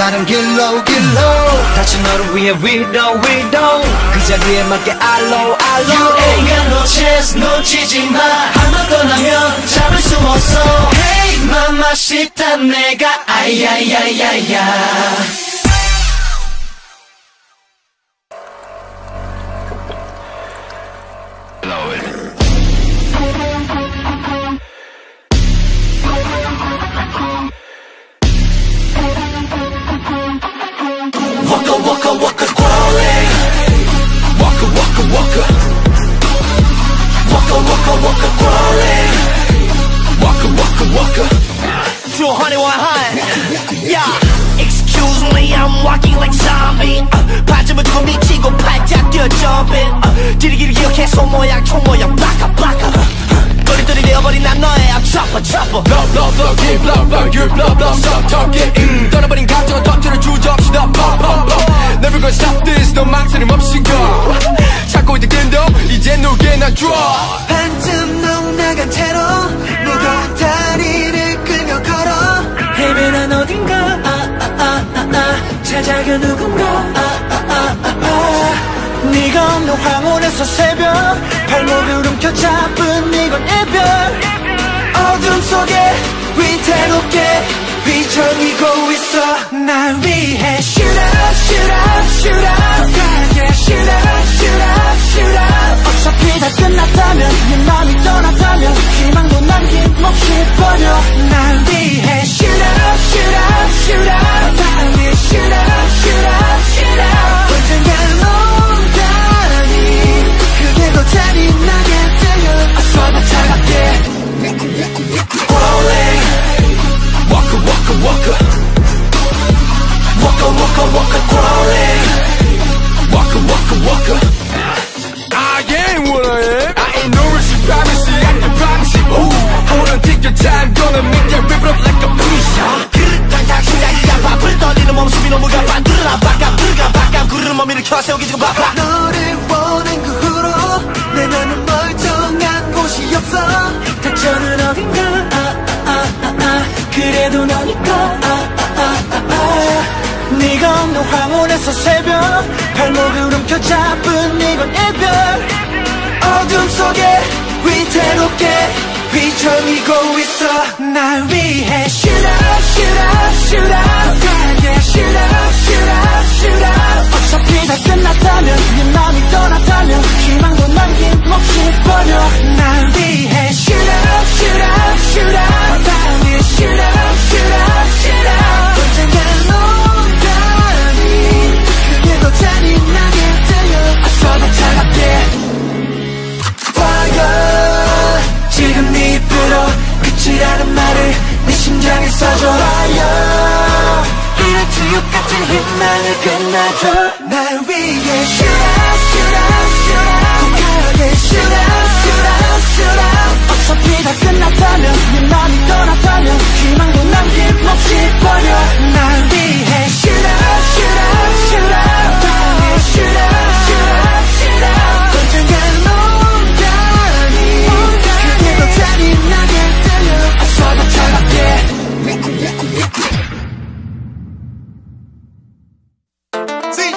다른 길로 길로 다시 너를 위해 위로 위로 그 자리에 맞게 알로 알로 You ain't got no chance 놓치지 마 한번 떠나면 잡을 수 없어 Hey mamacita 내가 아야야야야 Waka waka waka crawling Waka waka waka Waka waka waka crawling Waka waka waka To a honey one high Yeah Excuse me I'm walking like zombie uh, 반쯤을 두고 미치고 팔짝 뛰어 jumping uh, 길이길이 기억해 손 모양 총 모양 바카 바카 또리또리 되어버린 난 너의 I'm chopper chopper Blow blow blow keep blow blow you blow blow stop talking 음, 떠나버린 감정은 던지를 주저없이 더 pop pop pop Never gonna stop this 너 망설임 없이 go 찾고 있던 끈도 이제 누게 난 draw 반쯤 넉나간 채로 무거운 다리를 끌며 걸어 헤매난 어딘가 아, 아, 아, 아, 아. 찾아가 누군가 아, 아, 아, 아, 아. 네가 없는 황혼에서 새벽 발목을 움켜잡은 이건 이별 어둠 속에 위태롭게 휘청이고 있어 날 위해 Shoot up, shoot up, shoot up 강하게 Shoot up, shoot up, shoot up 어차피 다 끝났다면 네 맘이 떠났다면 희망도 남김없이 버려 날 위해 Shoot up, shoot up, shoot up 강하게 Shoot up, shoot up, shoot up 언젠간 그게 더 잔인하게 들려 어서 더 차갑게 Crawling Waka waka waka Waka waka waka crawling Waka waka waka I ain't what I am I ain't no rich privacy I can promise you Ooh, hold on take your time Gonna make that rip up like a push 그릇한 당신이야 밥을 떠리는 몸숨이 너무 가빠 누르라 바깥 누르가 바깥 구르는 몸 일으켜 세우기 지금 바빠 너를 원한 그 후로 내 맘은 멀쩡한 곳이 없어 닥쳐는 어딘가 아, 아, 아, 아. 그래도 너니까 아, 아, 아, 아. 네가 없는 황혼에서 새벽 발목을 움켜잡은 이건 이별 어둠 속에 위태롭게 휘청이고 있어 날 위해 Shoot up, shoot up, shoot up 강하게 Shoot up, shoot up, shoot up 어차피 다 끝났다면 네 맘이 떠났다면 희망도 남김없이 버려 날 위해 Shoot up, shoot up, shoot up 강하게 Shoot up, shoot up, shoot up 언젠간 온다니 그게 더 잔인하게 들려 어서 더 차갑게 Fire 지금 네 입으로 끝이라는 말을 네 심장에 써줘 Fire 이런 지옥 같은 희망을 끝내줘 날 위해 Shoot up, shoot up, shoot up 강하게 Shoot up, shoot up, shoot up 어차피 다 끝났다면 네 맘이 떠났다면 희망도 남김없이 버려 날 위해 Shoot up, shoot up, shoot up 강하게 Shoot up, shoot up, shoot up 언젠간 그게 더 잔인하게 들려 어서 더 차갑게 Sí.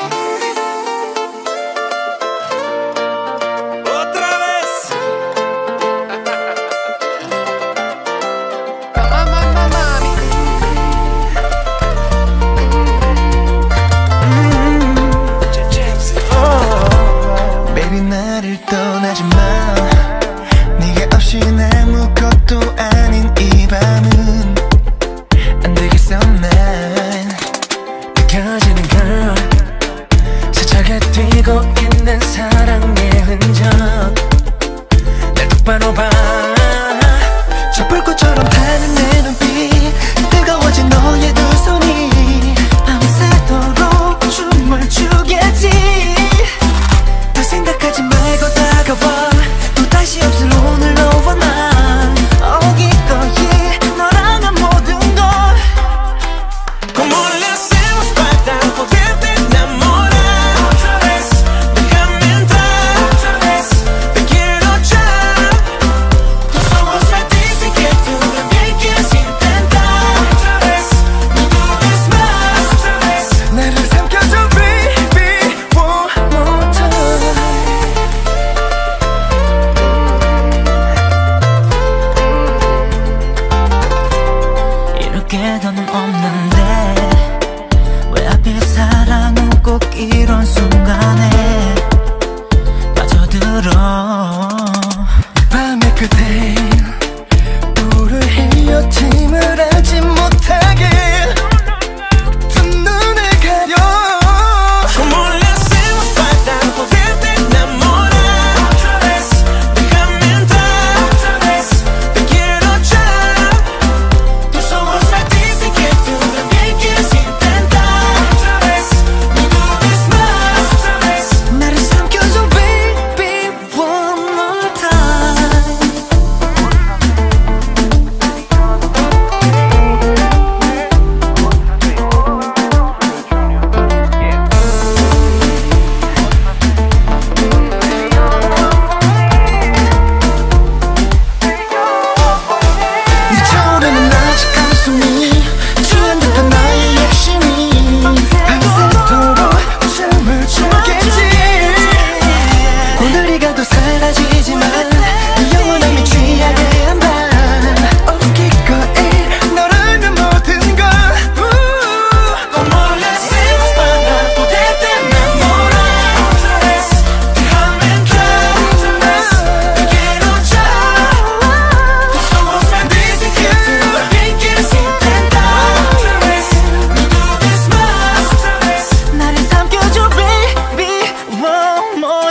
Otra vez. Baby 나를 떠나지 마 네가 없이 아무것도 아닌 이 밤은 안 되겠어 난 느껴지는 걸 스쳐가 뛰고 있는 사랑의 흔적 날 똑바로 봐 저 불꽃처럼 타는 내 눈빛 뜨거워진 너의 두 손이 밤새도록 춤을 추겠지 더 생각하지 말고 다가와 또 다시 없을 오늘 너와 난 oh, 기꺼이 너랑한 모든 걸 Como le hacemos para poderte enamorar otra vez, déjame entrar otra vez, te quiero ya.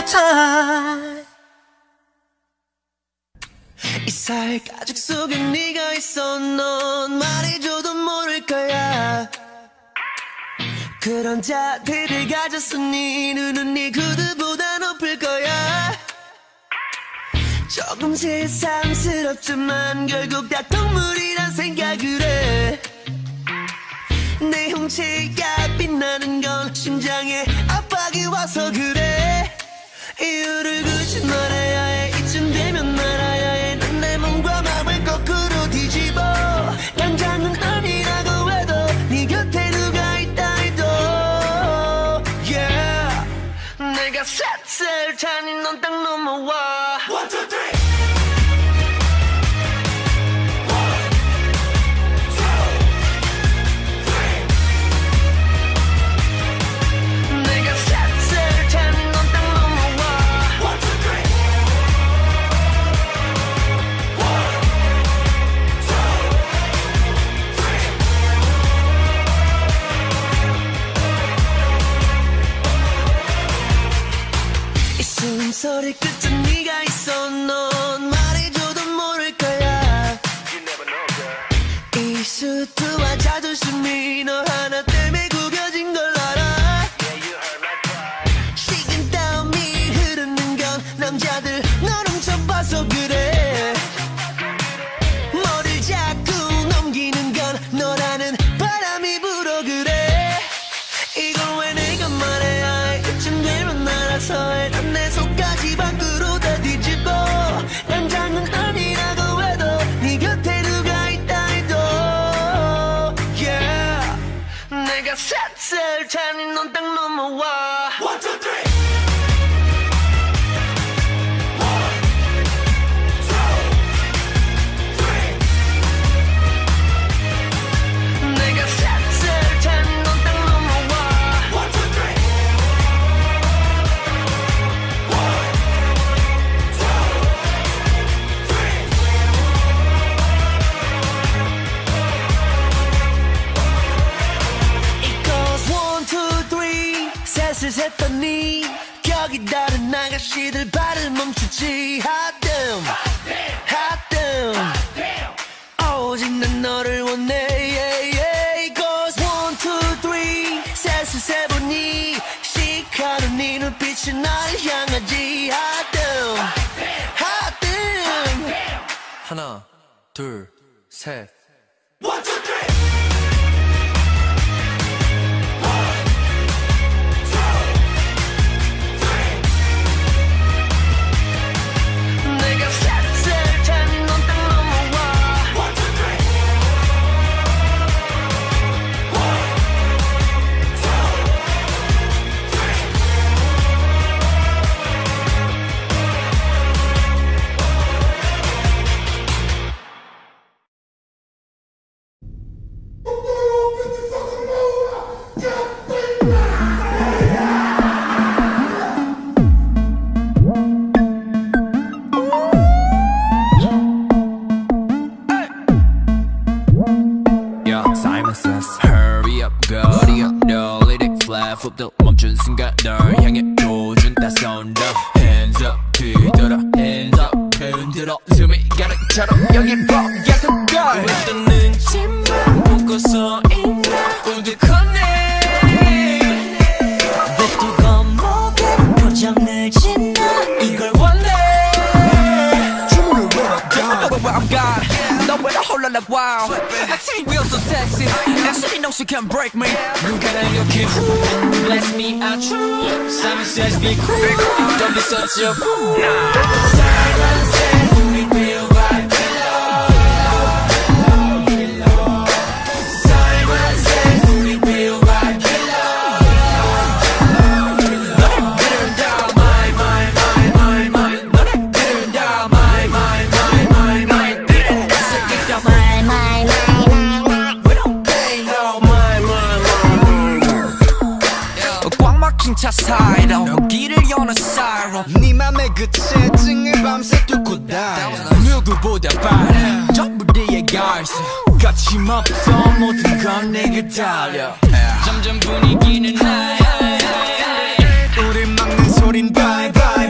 more time. 이 사회 가죽 속에 네가 있어. 넌 말해줘도 모를 거야. 그런 자태를 가졌어. 네 눈은 네 구두보다 높을 거야. 조금 세상스럽지만 결국 다 동물이란 생각을 해. 내 형체가 빛나는 건 심장에 압박이 와서 그래. 이유를 굳이 말해야 해. 이쯤 되면 알아야 해. 난 내 몸과 마음을 거꾸로 뒤집어. 당장은 아니라고 해도 네 곁에 누가 있다 해도 yeah. 내가 셋을 타니 넌 딱 넘어와. One, two, three. 소리 끝에 네가 있어. 넌 말해줘도 모를 거야. 이 수트와 자존심이 너 하나 때문에 구겨진 걸 알아. 식은땀이 흐르는 건 남자들 널 훔쳐봐서 그래. 뭐를 자꾸 넘기는 건 너라는 바람이 불어 그래. 이걸 왜 내가 말해야 해. 이쯤 되면 알아서 해. 난 내 속까지 밖으로 다 뒤집어. 당장은 아니라고 해도 네 곁에 누가 있다 해도 yeah. 내가 셋을 타니 넌 딱 넘어와. One, two, three. 셋더니 격이 다른 아가씨들 발을 멈추지. Hot damn, hot damn. 오직 난 너를 원해. yeah, yeah. Goes one, two, three. 셋을 세보니 시카는 네 눈빛이 나를 향하지. Hot damn, hot damn. 하나, 둘, 셋. One, two, three. 또 멈춘 순간 널 향해 도준다 손 더 hands up 뒤돌아 hands up 흔들어 숨이 가득처럼 여기 벅에서 걸 또 눈치만 보고서 있나 우두커네 왜 또 겁먹게 표정 늘진 나 이걸 원해 주문을 원할까 But I'm God 너왜 나 홀라 like wow I see real so sexy Actually no she can't break me 누가 날 이렇게 Bless me out true Simon says be cool Don't be such a fool Simon says we feel by pillow Simon says we feel by pillow 너를 그린다 my my my my my 너를 그린다 my my my my my 그린다 my my my my We don't pay no my my my 꽉 막힌 차 사이로 여기를 여는 사이로 네 맘의 그 채증을 밤새 뚫고 다 누구보다 빠른 전부 네가 있어 거침없어 모든 건 내게 달려 점점 분위기는 high high high high 우릴 막는 소린 bye bye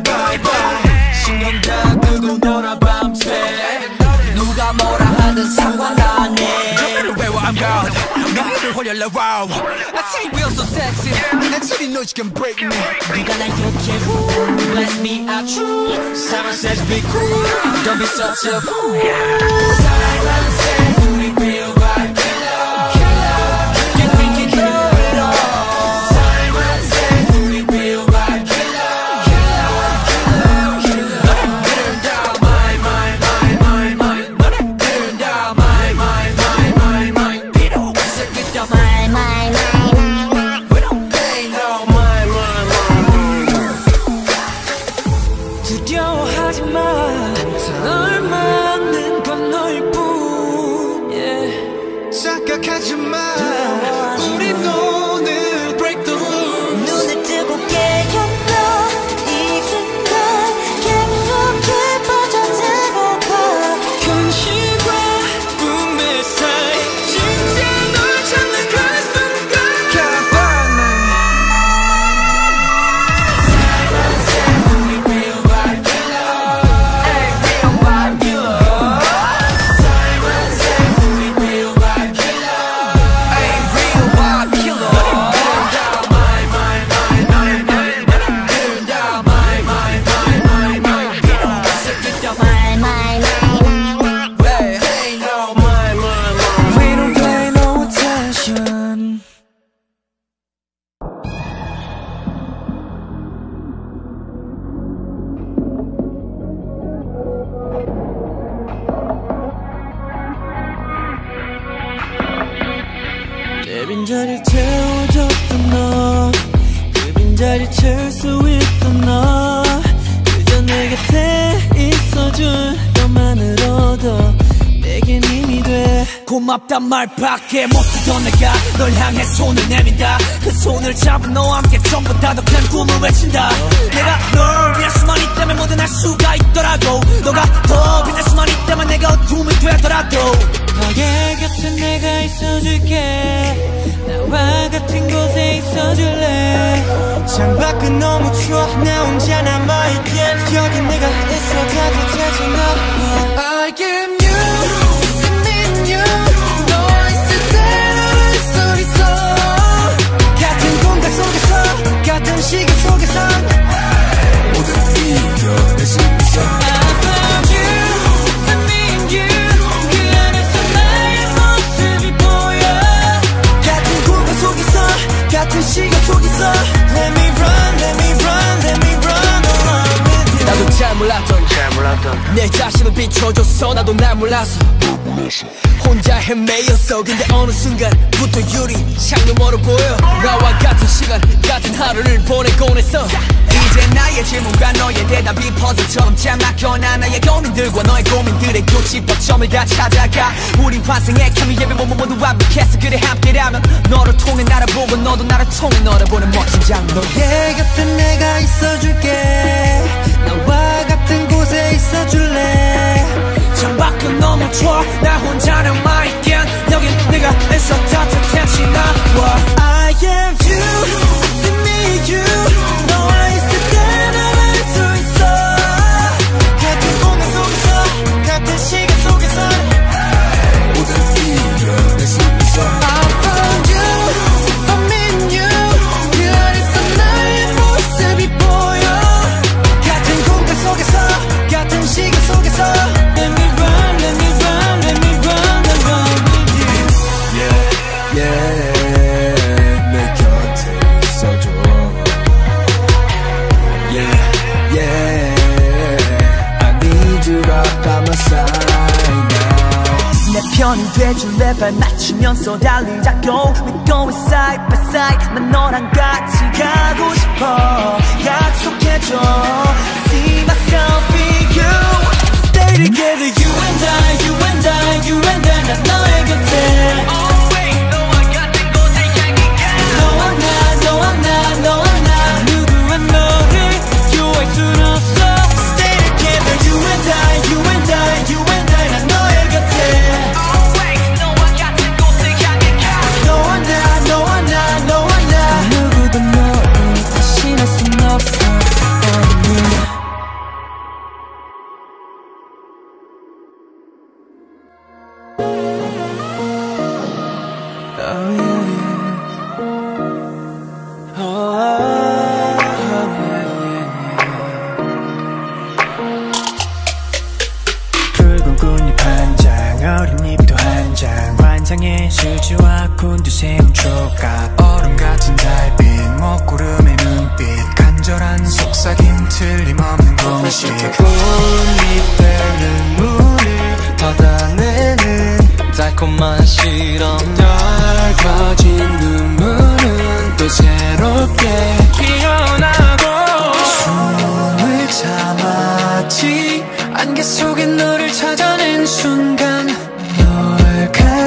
버려라 wow I say we are so sexy And so you know you can break me 네가 날 욕해 bless me out true Simon says be cool Don't be such a fool Simon says 우리 real vibe killer You think you know it all Simon says 우리 real vibe killer Turn down my my my my my Turn down my my my my my 비록 새끼다 my my my my We don't play no my my my 두려워하지 마 널 막는 건 너일 뿐 yeah. 착각하지 마 우린 오늘 break the rules 눈을 뜨고 깨어나 이 순간 계속해 빠져들어가 현실과 꿈의 사이 진짜 널 찾는 그 순간 Simon says 우리 real vibe killer Hey real vibe killer Simon says 우리 real vibe killer Hey real vibe killer Turn down my my my my my Turn down my my my my my 비록 새끼다 my my my my Hey Play no my my my We don't pay no attention 내 빈자리를 채워줬던 너 그 빈자리 채울 수 있던 너 그저 내 곁에 있어줄 것만으로도 내겐 힘이 돼 고맙단 말밖에 못하던 내가 널 향해 손을 내민다 그 손을 잡은 너와 함께 전부 다 더 큰 꿈을 외친다 내가 널 위할 수만 있다면 뭐든 할 수가 있더라고 너가 더 빛날 수만 있다면 내가 어둠이 되더라도 너의 곁에 내가 있어줄게 나와 같은 곳에 있어줄래 창밖은 너무 추워 나 혼자 남아있기엔 여기 내가 있어 따뜻해진다 I am you, I mean you 너 있을 때 널 수 있어 같은 공간 속에서 같은 시간 속에서 모든 이겨낼 수 있어 I found you, I mean you 그 안에서 나의 모습이 보여 같은 공간 속에서 같은 시간 속에서 Let me run, let me run, let me run along with you 나도 잘 몰랐던 내 자신을 비춰줬어 나도 날 몰라서 혼자 헤매였어 근데 어느 순간부터 유리 창 너머로 보여 나와 같은 시간 같은 하루를 보내곤 했어 이제 나의 질문과 너의 대답이 퍼즐처럼 잘 막혀나 나의 고민들과 너의 고민들의 교집합점을 다 찾아가 우리 환생의 케미 예배 모모 모두 완벽했어 그래 함께라면 너를 통해 나를 보고 너도 나를 통해 너를 보는 멋진 장면 너의 곁에 내가 있어줄게 나와 같은 곳에 있어줄래 창밖은 너무 추워 나 혼자 남아있기엔 여긴 내가 있어 따뜻해진 나와 I am you, I need you 너와 있을 때 날 알 수 있어 같은 공간 속에서 같은 시간 속에서 모든 이겨낼 수 있어 I found you, I mean you 그 안에서 나의 모습이 보여 같은 공간 속에서 같은 시간 속에서 Let me run, let me run, let me run along with you Yeah, yeah 내 곁에 있어줘 Yeah, yeah I need you right by my side now 내 편이 돼줄래 발 맞추면서 달리자고 We going side by side 난 너랑 같이 가고 싶어 약속해줘 See myself in you Stay together you and I you and I you and I 난 너의 곁에 Always 너와 같은 곳에 향해 가 너와 나 너와 나 너와 나 누구와 너를 유할 순 없어 Stay together you and I you and I you and I 난 너의 곁에 Always 너와 같은 곳에 향해 가 너와 나 너와 나 너와 나 누구도 너를 대신할 순 없어 세상에 수지와 곤두세운 조각 얼음 같은 달빛 먹구름의 눈빛 간절한 속삭임 틀림없는 공식 꽃잎에 눈물을 걷어내는 달콤한 실험 넓어진 눈물은 또 새롭게 피어나고 숨을 참았지 안개 속에 너를 찾아낸 순간 널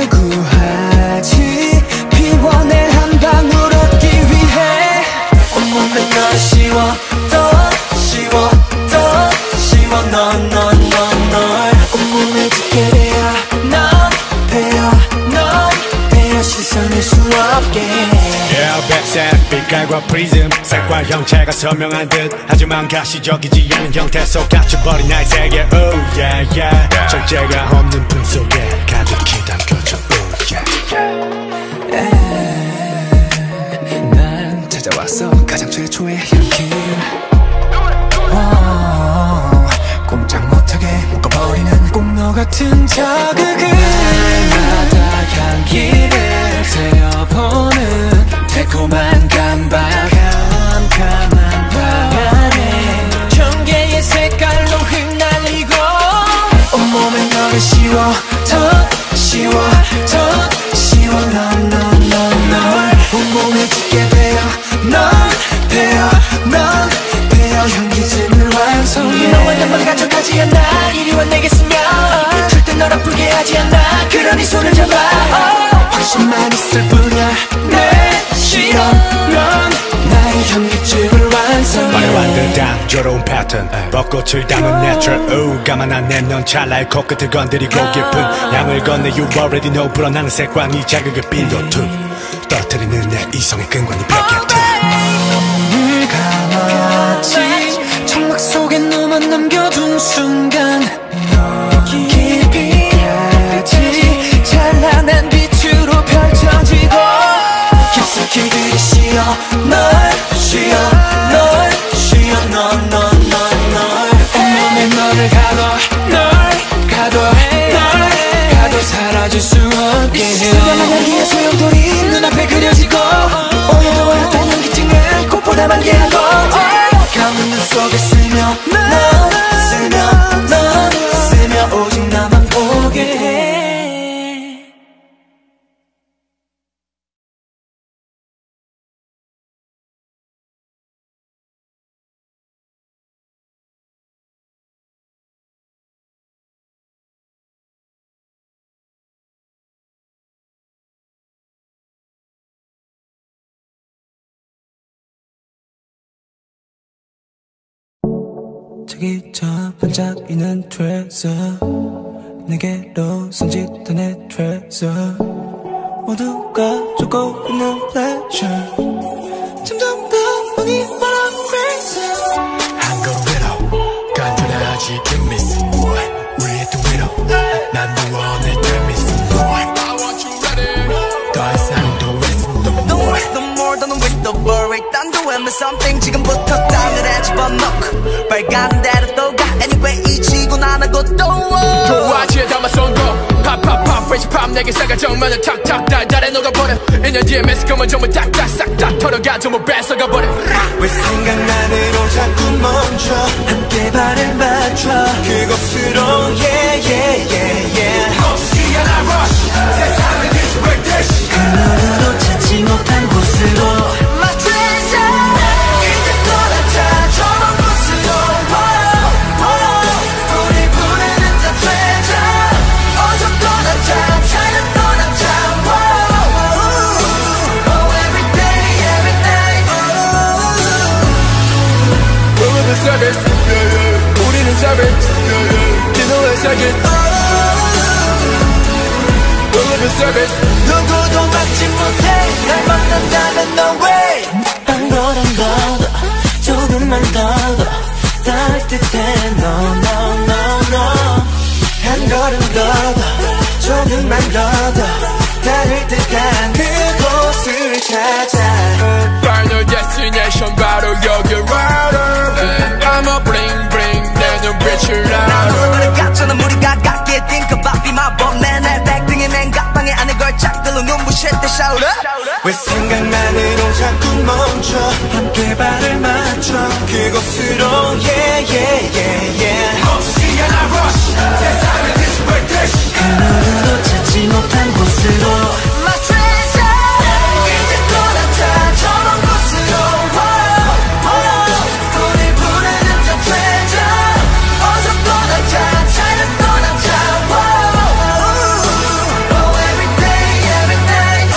갈구하지 피워낼 한 방울 얻기 위해 온몸에 널 씌워 더 씌워 더 씌워 넌 넌 넌 널 온몸에 짙게 되어 넌 베어 넌 베어 씻어낼 수 없게 Yeah, 백색 빛깔과 프리즘 색과 형체가 선명한 듯 하지만 가시적이지 않은 형태 속 갇혀버린 나의 세계 Oh yeah yeah 절제가 없는 품속에 가득히 담겨져 Oh yeah 난 찾아왔어 가장 최초의 향기 wow, 꼼짝 못하게 묶어버리는 꼭 너 같은 자극을 날마다 향기를 새어보는 달콤한 감각 캄캄한 방 안에 경계의 색깔로 흩날리고 온몸에 너를 씌워 더 씌워 더 씌워 넌 넌 넌 널 온몸에 짙게 베어 넌 베어 넌 베어 향기증을 완성해 너와 나만 가져가지 않아 이리와 내게 스며 절대 널 아프게 하지 않아 그러니 손을 잡아 확신만 있을 뿐이야 내 실험은 나의 향기증을 완성해 화려한 듯한 조로운 패턴 벚꽃을 담은 내추럴 oh, 가만한 내 넌 찰나의 코끝을 건드리고 깊은 향을 건네 You already know 불어나는 색과 네 자극을 빈도투 떨어뜨리는 내 이성의 끈관이 벽에 트 눈을 감았지 청막 속에 너만 남겨둔 순간 너 깊이까지 찬란한 빛으로 펼쳐지고 깊숙이 들이쉬어 널 쉬어 널 쉬어 넌 넌 넌 널 온몸에 너를 가둬 널 가둬 널 가둬 사라질 수 없게 수많은 향기의 소용돌이 눈앞에 그려지고 오염도 어렸던 향기증을 꽃보다 만개하고 감은 눈 속에 스며 넌 스며 넌 스며 오직 나만 보게 해 저기 저 반짝이는 트레서 내게로 손짓한 내 트레서 모두가 쫓고 있는 플래셔 점점 더 많이 벌어 crazy 한 걸음 위로 간절하지 can miss boy 우리의 또 위로 난 너 원해 tell me some more I want you ready 더 이상 더 waste no more Don't waste no more don't waste no more 일단 도 해면 something 지금부터 땅을 집어넣고 빨간 대로 또 가 anyway 이 지구 안 하고 또 도화지에 담아 쏜거 팝팝팝 fresh 팝 내게 싸가 정면을 탁탁 달달해 녹아버려 일 년 뒤에 매스컴은 전부 탁탁 싹 다 털어가 전부 뺏어가버려 왜 생각만으로 자꾸 멈춰 함께 발을 맞춰 그곳으로 yeah yeah yeah yeah 멈추지 않아 rush 세상을 뒤집을 듯이 그 너로 찾지 못한 곳으로 My treasure 이제 떠나자 저 먼 곳으로 wow, wow. 우리 부르는 저 treasure 어서 떠나자 차려 떠나자 wow, oh every day every night oh. 우리는 savage 우리는 savage You know it's like 우리는 savage 누구도 막지 못해 날 만난다면 no way 한 걸음 더 조금만 더 따뜻해 no no no no 한 걸음 더 조금만 더 다를 듯한 그곳을 찾아 Final destination 바로 여기 right up I'm a bling bling 내 눈빛을 알아 난 너를 갖춰 난 우리가 갖게 think about be my bomb 내내 백등의 맨 각방에 안에 걸쳐 그곳으로 yeah yeah yeah yeah 시간 I rush 세상을 뒤집을 듯 하루도 찾지 못한 곳으로 My treasure 이제 떠나자 저런 곳으로 우릴 부르는 저 treasure 어서 떠나자 차를 떠나자 Oh every day every night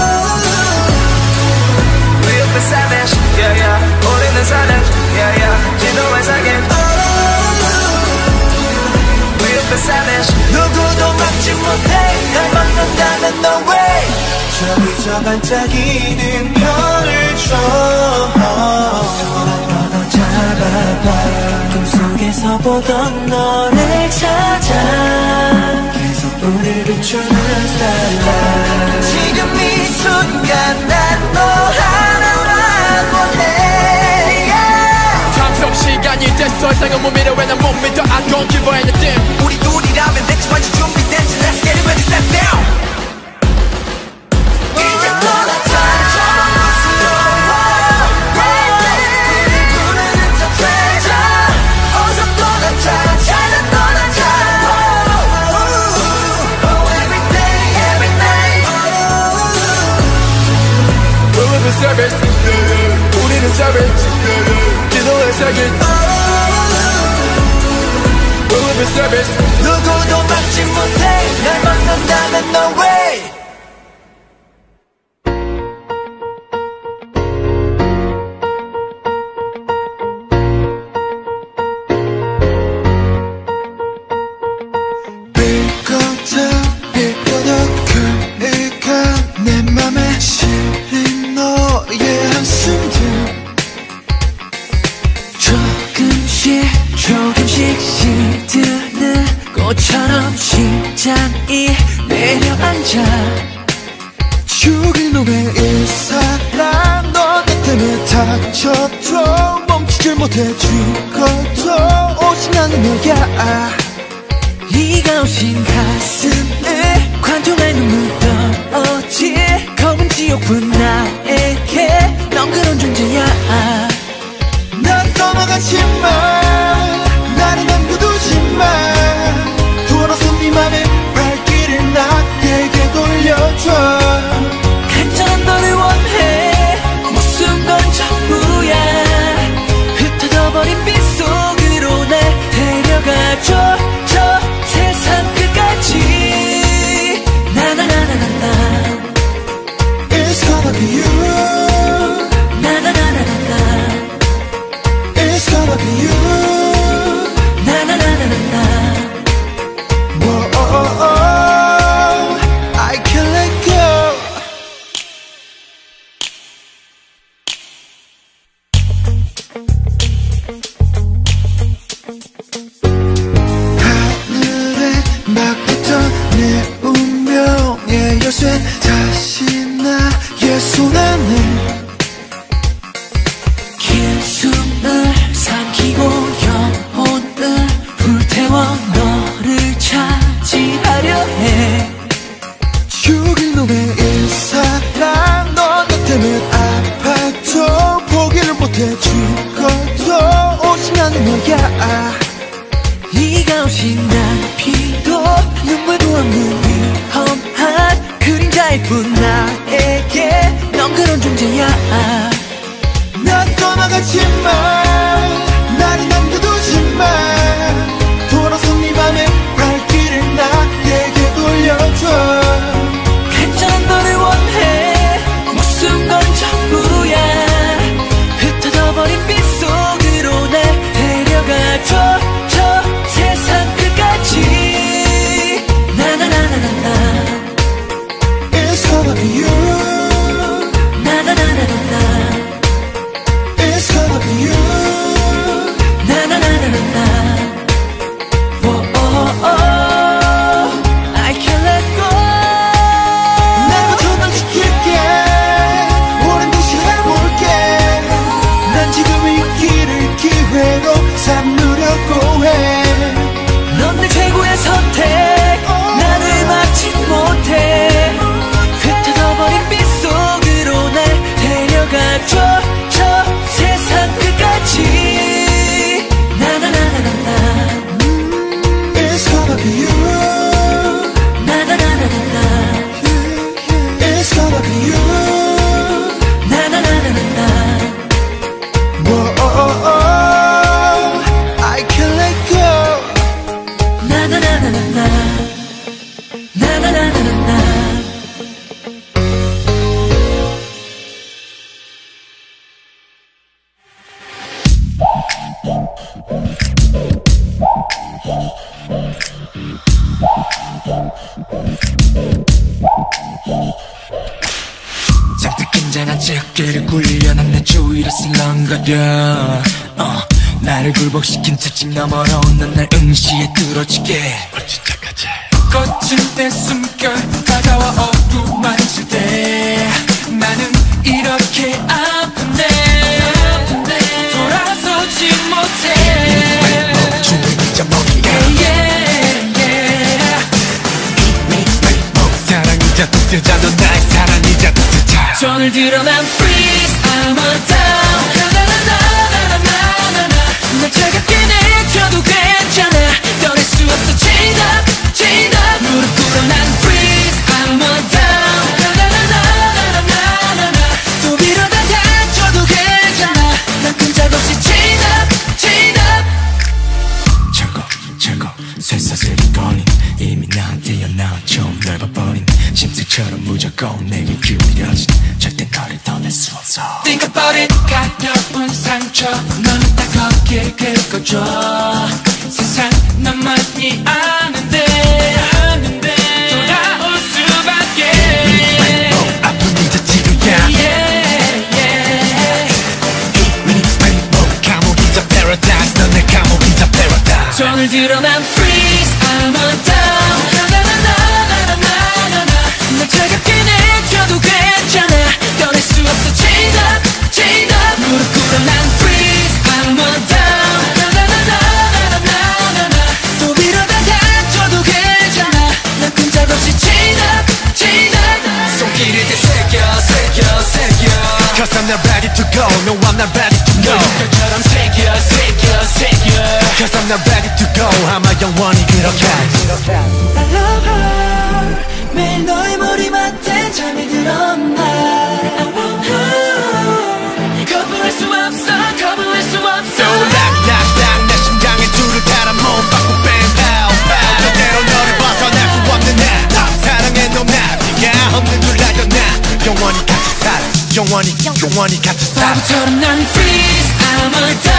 We'll be savage yeah yeah 우리는 사랑 yeah yeah 진도의 사계 We'll be savage 누구도 막지 못해 날 막는다면 no way 저기 저 반짝이는 별을 줘 손을 뻗어 잡아봐 꿈속에서 보던 너를 찾아 계속 우릴 비추는 starlight 지금 이 순간 난 너 하나만 원해 yeah. 잠시 시간이 됐어 이상은 못 믿어 왜 난 못 믿어 I don't give a anything 우리 둘이라면 대체 완전 준비된지 Let's get it ready set down 이제 떠나자 저런 곳으로 우릴 부르는 저 treasure 어서 떠나자 차를 떠나자 Oh every day every night We'll be savage 우리는 savage 진도의 세계 We'll be savage 누구도 막지 못해 날 막는다면 no way 삐끗한 삐끗한 그니까 내 맘에 실린 너의 한숨들 조금씩 조금씩 시드는 꽃처럼 심장이 내려앉아 죽일 놈의 이 사랑 너 내 때문에 다쳐도 멈추질 못해 죽어도 오직 나는 너야 네가 오신 가슴에 관통할 눈물 떨어질 검은 지옥분 나에게 넌 그런 존재야 난 떠나가지마 나를 남겨두지마 돌아서 네 맘의 발길을 나에게 돌려줘 간절한 너를 원해 모습 넌 전부야 흩어져버린 빛 속으로 날 데려가줘 저 세상 끝까지 나나나나나나 It's gonna be you 나나나나나나 It's gonna be you 나나나나나나 Whoa, oh, oh, oh. I can't let go 하늘에 막 붙어 내 운명의 열쇠 다시 나의 손 안에 긴 숨을 삼키고 영혼을 불태워 너를 차지하려 해 죽일 놈의 이 사랑 너 내 때문에 아파도 포기를 못해 죽어도 오직 나는 너야 네가 오신 날 피도 눈물도 없는 위험한 그림자일 뿐 나에게 넌 그런 존재야 난 떠나가지마 나를 남겨두지마 돌아서 네 맘의 발길을 나에게 돌려줘 간절한 너를 원해 모습 넌 전부야 흩어져버린 빛 속으로 날 데려가줘 저 세상 끝까지 나나나나나나 It's gonna be you 나나나나나나 It's gonna be you 나나나나나나 Whoa, oh, oh. I can't let go 내가 더 지킬게 오랜 듯이 해볼게 난 지금 이 길을 기회로 삼으려고 해 넌 내 최고의 선택 나를 막지 못해 흩어져버린 빛 속으로 날 데려가줘 저 세상 끝까지 자세를 굴려 난 내 주위를 슬렁거려 어, 나를 굴복시킨 채찍 너머로 난 날 응시에 뚫어지게 꽃은 내 숨결 다가와 어루만질 때 나는 이렇게 아픈데 돌아서지 못해 죽이자 먹이야 사랑이자 독재자 넌 나의 사랑이자 독재자 손을 들어 난 freeze I'm a down 나나나나나나나나 날 차갑게 내줘도 괜찮아 떠날 수 없어 chain up chain up 무릎 꿇어 난 freeze I'm a down 나나나나나나나나 또 빌어다 다쳐도 괜찮아 난 끈적없이 chain up chain up 철거 철거 쇠사슬이 걸린 이미 나한테 연나와 처음 넓어버린 심술처럼 무조건 내게 기울여진 절대 너를 떠날 수 없어 Think about it 가벼운 상처 너는 다 거기에 긁어줘 세상 너만이 아는데 아는데 돌아올 수밖에 뭐 아픈 이제 지루야 yeah, yeah. 뭐 감옥이자 paradise 넌 내 감옥이자 paradise 손을 들어 난 freeze I'm a down 날 차갑게 내줘도 괜찮아 떠날 수 없어 chain up chain up 무릎 꿇어 난 freeze I'm a down 나나나나나나나나 또 빌어다 다쳐도 괜찮아 난 끈적없이 chain up chain up 손길을 되새겨 새겨 새겨 Cause I'm not ready to go No I'm not ready to go 눈결처럼 새겨 새겨 새겨 Cause I'm not ready to go 아마 영원히 그렇게 I love her 매일 너의 머리맡에 잠이 들어 나 I want her 거부할 수 없어 거부할 수 없어 So knock knock knock 내 심장에 줄을 달아 몸 받고 bang pow pow 절대로 너를 벗어날 수 없는 나 사랑해 너 나 네가 없는 줄 알던 나 영원히 같이 살아 영원히 영원히 같이 살아 바보처럼 난 freeze I'm a